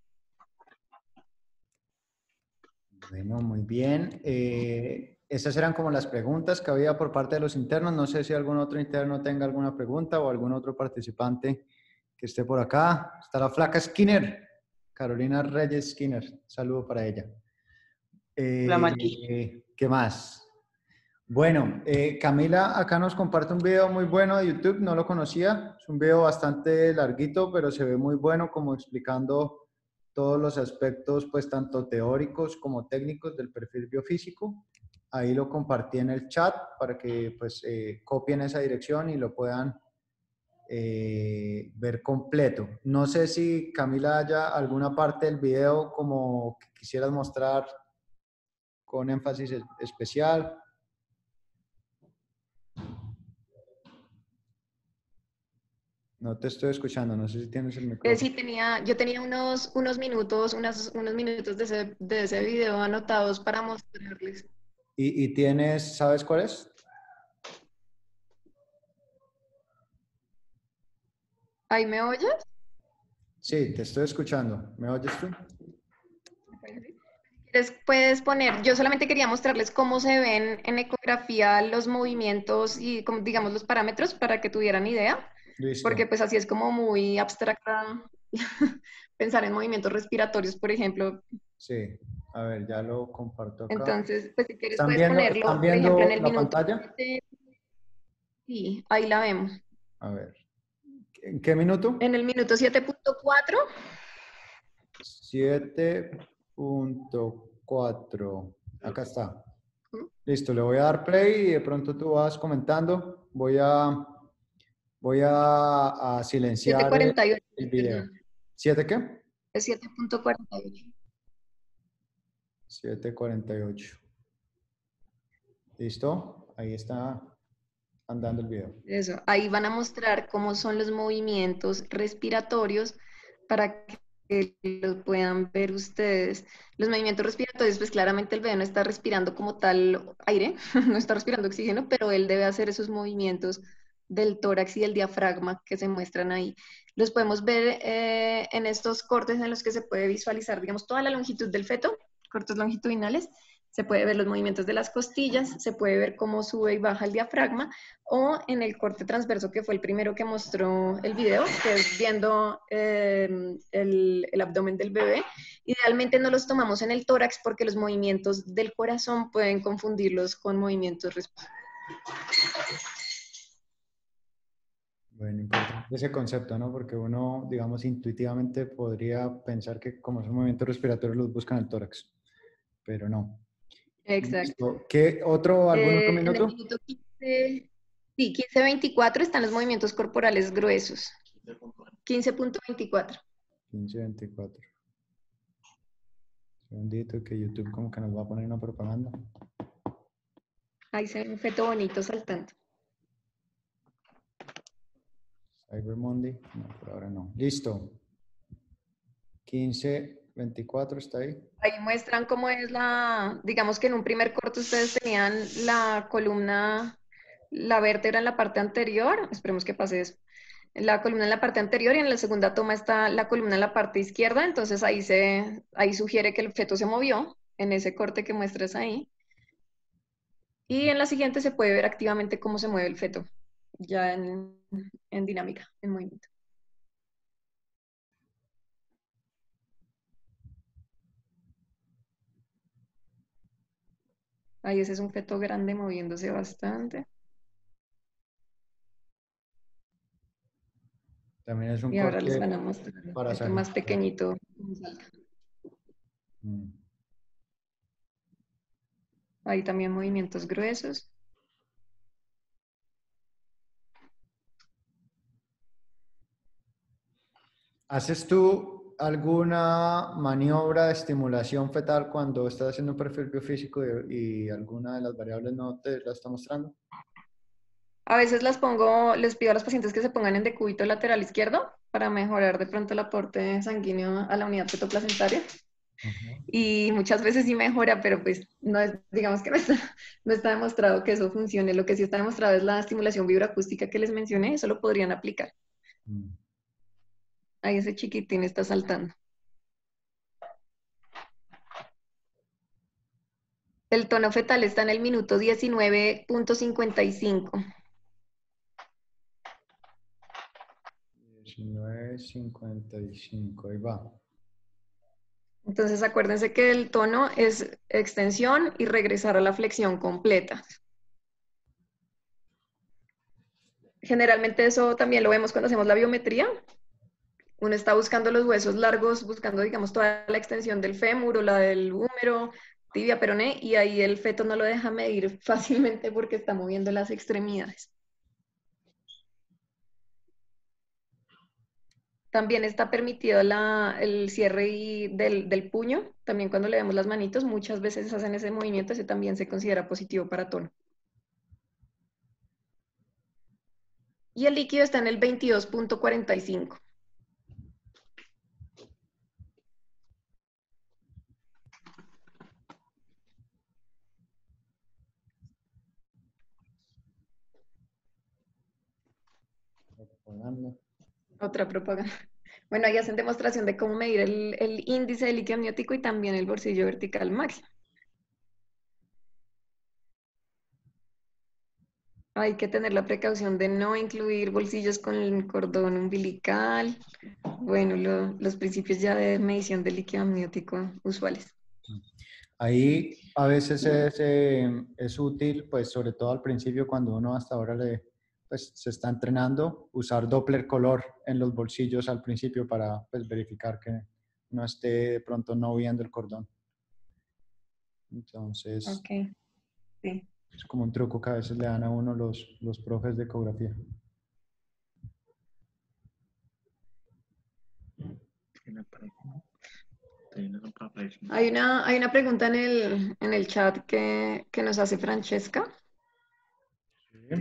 Speaker 1: Bueno, muy bien. Esas eran como las preguntas que había por parte de los internos. No sé si algún otro interno tenga alguna pregunta o algún otro participante que esté por acá. Está la flaca Skinner, Carolina Reyes Skinner. Saludo para ella. ¿Qué más? Bueno, Camila acá nos comparte un video muy bueno de YouTube, no lo conocía, es un video bastante larguito, pero se ve muy bueno como explicando todos los aspectos, pues tanto teóricos como técnicos del perfil biofísico. ahí lo compartí en el chat para que pues copien esa dirección y lo puedan ver completo. No sé si Camila haya alguna parte del video como que quisieras mostrar con énfasis especial. No te estoy escuchando, no sé si tienes el micrófono.
Speaker 2: Sí, yo tenía unos minutos, unos minutos de ese video anotados para mostrarles.
Speaker 1: ¿Y tienes, sabes cuál es?
Speaker 2: ¿Ahí me oyes?
Speaker 1: Sí, te estoy escuchando. ¿Me oyes tú?
Speaker 2: Puedes poner, yo solamente quería mostrarles cómo se ven en ecografía los movimientos y, como, digamos, los parámetros para que tuvieran idea,
Speaker 1: Listo.
Speaker 2: porque pues así es como muy abstracta pensar en movimientos respiratorios, por ejemplo.
Speaker 1: Sí, a ver, ya lo comparto acá.
Speaker 2: Entonces, pues si quieres
Speaker 1: ¿Están
Speaker 2: puedes
Speaker 1: viendo,
Speaker 2: ponerlo,
Speaker 1: ¿están
Speaker 2: por ejemplo, en
Speaker 1: viendo
Speaker 2: el
Speaker 1: la
Speaker 2: minuto.
Speaker 1: pantalla?
Speaker 2: Sí, ahí la vemos.
Speaker 1: A ver, ¿en qué minuto?
Speaker 2: En el minuto 7.4.
Speaker 1: 7.4. Acá está. Listo, le voy a dar play y de pronto tú vas comentando. Voy a silenciar
Speaker 2: 7.48.
Speaker 1: el video. ¿7 qué?
Speaker 2: Es 7.48.
Speaker 1: 7.48. ¿Listo? Ahí está andando el video.
Speaker 2: Eso, ahí van a mostrar cómo son los movimientos respiratorios para que lo puedan ver ustedes. Los movimientos respiratorios, pues claramente el bebé no está respirando como tal aire, no está respirando oxígeno, pero él debe hacer esos movimientos del tórax y del diafragma que se muestran ahí. Los podemos ver en estos cortes en los que se puede visualizar, digamos, toda la longitud del feto, cortes longitudinales. Se puede ver los movimientos de las costillas, se puede ver cómo sube y baja el diafragma, o en el corte transverso, que fue el primero que mostró el video, que es viendo el abdomen del bebé. Idealmente no los tomamos en el tórax porque los movimientos del corazón pueden confundirlos con movimientos respiratorios.
Speaker 1: Bueno, importante ese concepto, ¿no? Porque uno, digamos, intuitivamente podría pensar que como son movimientos respiratorios los buscan en el tórax, pero no.
Speaker 2: Exacto.
Speaker 1: ¿Qué otro, algún otro
Speaker 2: En
Speaker 1: minuto?
Speaker 2: el minuto 15, sí, 15.24 están los movimientos corporales gruesos. 15.24.
Speaker 1: 15.24. Segundito que YouTube como que nos va a poner una propaganda.
Speaker 2: Ahí se ve un feto bonito saltando.
Speaker 1: Cyber Monday. No, por ahora no. Listo. 15.24 está ahí.
Speaker 2: Ahí muestran cómo es digamos que en un primer corte ustedes tenían la columna, la vértebra en la parte anterior, esperemos que pase eso, la columna en la parte anterior, y en la segunda toma está la columna en la parte izquierda, entonces ahí sugiere que el feto se movió, en ese corte que muestras ahí. Y en la siguiente se puede ver activamente cómo se mueve el feto, ya en dinámica, en movimiento. Ahí ese es un feto grande moviéndose bastante.
Speaker 1: También es un
Speaker 2: Y ahora
Speaker 1: corte
Speaker 2: les van a mostrar
Speaker 1: para
Speaker 2: el feto más pequeñito. Ahí también movimientos gruesos.
Speaker 1: ¿Haces tú alguna maniobra de estimulación fetal cuando estás haciendo un perfil biofísico y alguna de las variables no te la está mostrando?
Speaker 2: A veces les pido a los pacientes que se pongan en decúbito lateral izquierdo para mejorar de pronto el aporte sanguíneo a la unidad fetoplacentaria. Y muchas veces sí mejora, pero pues no es, digamos que no está demostrado que eso funcione. Lo que sí está demostrado es la estimulación vibroacústica que les mencioné, eso lo podrían aplicar. Ahí ese chiquitín está saltando. El tono fetal está en el minuto 19.55.
Speaker 1: 19.55, ahí va.
Speaker 2: Entonces acuérdense que el tono es extensión y regresar a la flexión completa. Generalmente eso también lo vemos cuando hacemos la biometría. Uno está buscando los huesos largos, buscando, digamos, toda la extensión del fémur o la del húmero, tibia, peroné, y ahí el feto no lo deja medir fácilmente porque está moviendo las extremidades. También está permitido el cierre del puño. También cuando le vemos las manitos, muchas veces hacen ese movimiento, ese también se considera positivo para tono. Y el líquido está en el 22.45. Otra propaganda. Bueno, ahí hacen demostración de cómo medir el índice de líquido amniótico y también el bolsillo vertical máximo. Hay que tener la precaución de no incluir bolsillos con el cordón umbilical. Bueno, los principios ya de medición del líquido amniótico usuales.
Speaker 1: Ahí a veces es útil, pues sobre todo al principio cuando uno hasta ahora pues, se está entrenando, usar Doppler color en los bolsillos al principio para pues, verificar que no esté de pronto no viendo el cordón. Entonces,
Speaker 2: Ok, sí.
Speaker 1: es como un truco que a veces le dan a uno los profes de ecografía.
Speaker 2: Hay una pregunta en el chat que nos hace Francesca,
Speaker 1: Sí.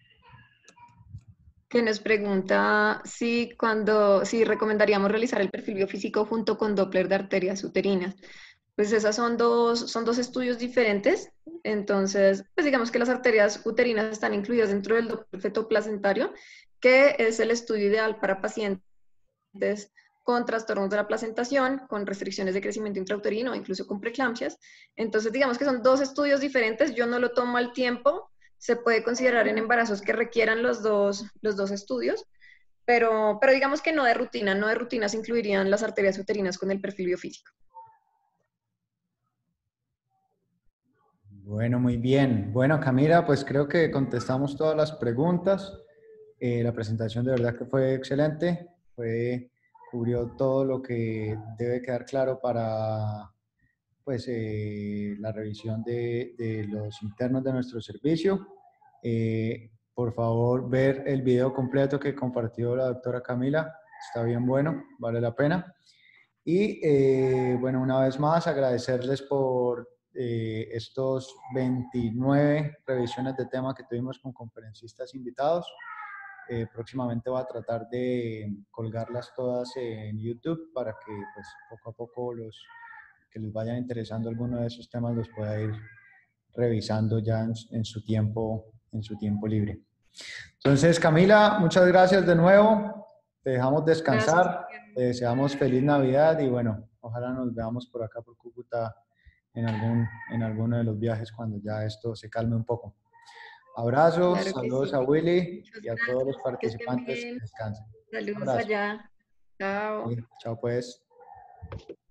Speaker 2: que nos pregunta si recomendaríamos realizar el perfil biofísico junto con Doppler de arterias uterinas. Pues esas son dos estudios diferentes. Entonces, pues digamos que las arterias uterinas están incluidas dentro del Doppler fetoplacentario, que es el estudio ideal para pacientes con trastornos de la placentación, con restricciones de crecimiento intrauterino, incluso con preeclampsias. Entonces, digamos que son dos estudios diferentes. Yo no lo tomo al tiempo. Se puede considerar en embarazos que requieran los dos estudios, pero digamos que no de rutina se incluirían las arterias uterinas con el perfil biofísico.
Speaker 1: Bueno, muy bien. Bueno, Camila, pues creo que contestamos todas las preguntas. La presentación de verdad que fue excelente. Cubrió todo lo que debe quedar claro para pues, la revisión de los internos de nuestro servicio. Por favor, ver el video completo que compartió la doctora Camila. Está bien bueno, vale la pena. Y bueno, una vez más agradecerles por estos 29 revisiones de tema que tuvimos con conferencistas invitados. Próximamente voy a tratar de colgarlas todas en YouTube para que pues, poco a poco los que les vayan interesando alguno de esos temas los pueda ir revisando ya en su tiempo libre. Entonces, Camila, muchas gracias de nuevo. Te dejamos descansar.
Speaker 2: Gracias.
Speaker 1: Te deseamos feliz Navidad y bueno, ojalá nos veamos por acá por Cúcuta en alguno de los viajes cuando ya esto se calme un poco. Abrazos,
Speaker 2: Claro que
Speaker 1: saludos
Speaker 2: sí.
Speaker 1: a Willy
Speaker 2: Muchas
Speaker 1: y a todos los
Speaker 2: gracias, que estén
Speaker 1: participantes que
Speaker 2: bien.
Speaker 1: descansen. Un
Speaker 2: Saludos
Speaker 1: abrazo.
Speaker 2: allá. Chao.
Speaker 1: Chao pues.